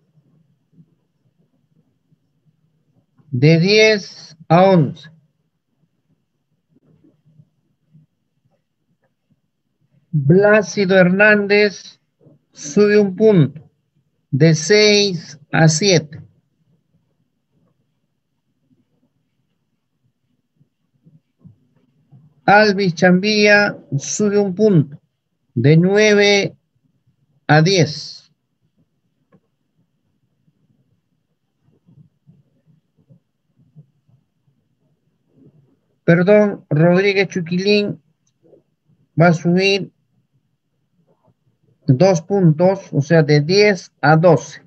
De 10 a 11. Blácido Hernández sube un punto. De 6 a 7. Alvis Chambilla sube un punto, de 9 a 10. Perdón, Rodríguez Chuquilín va a subir 2 puntos, o sea, de 10 a 12.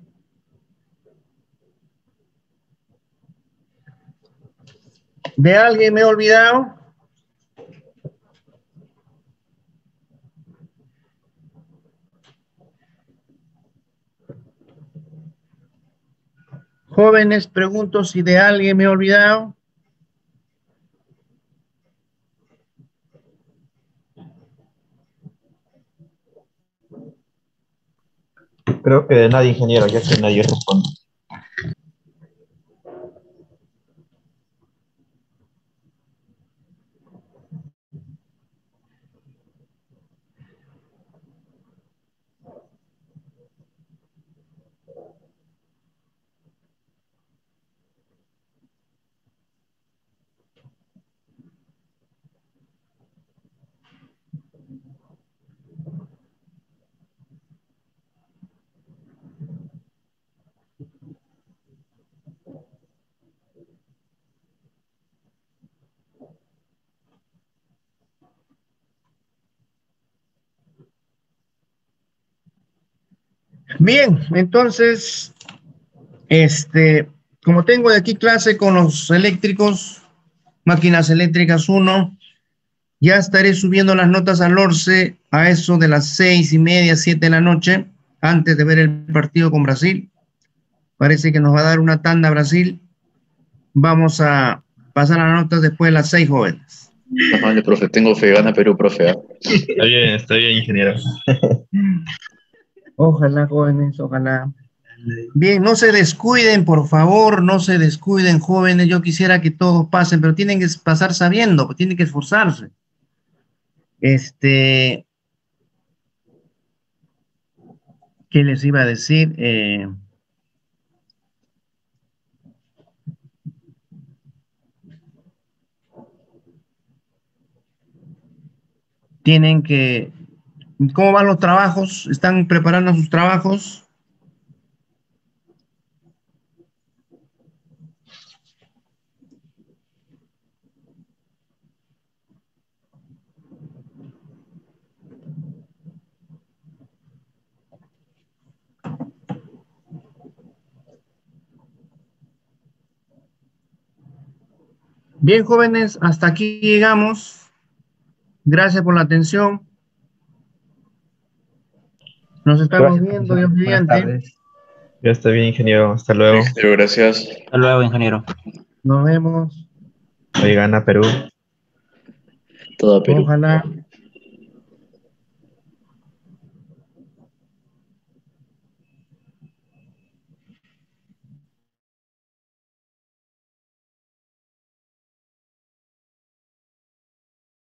¿De alguien me he olvidado? Jóvenes, pregunto si de alguien me he olvidado. Creo que de nadie, ingeniero, ya que nadie responde. Bien, entonces, como tengo de aquí clase con los eléctricos, máquinas eléctricas 1, ya estaré subiendo las notas al ORCE a eso de las 6:30, 7 de la noche, antes de ver el partido con Brasil. Parece que nos va a dar una tanda Brasil. Vamos a pasar las notas después de las 6, jóvenes. Vale, profe, tengo fe, gana Perú, profe. Está bien, ingeniero. Ojalá, jóvenes, ojalá. Bien, no se descuiden, por favor, no se descuiden, jóvenes. Yo quisiera que todos pasen, pero tienen que pasar sabiendo, tienen que esforzarse. ¿Qué les iba a decir? Tienen que... ¿Cómo van los trabajos? ¿Están preparando sus trabajos? Bien, jóvenes, hasta aquí llegamos. Gracias por la atención. Nos estamos viendo, Dios mediante. Ya está bien, ingeniero. Hasta luego. Ingeniero, gracias. Hasta luego, ingeniero. Nos vemos. Hoy gana Perú. Todo Perú. Ojalá.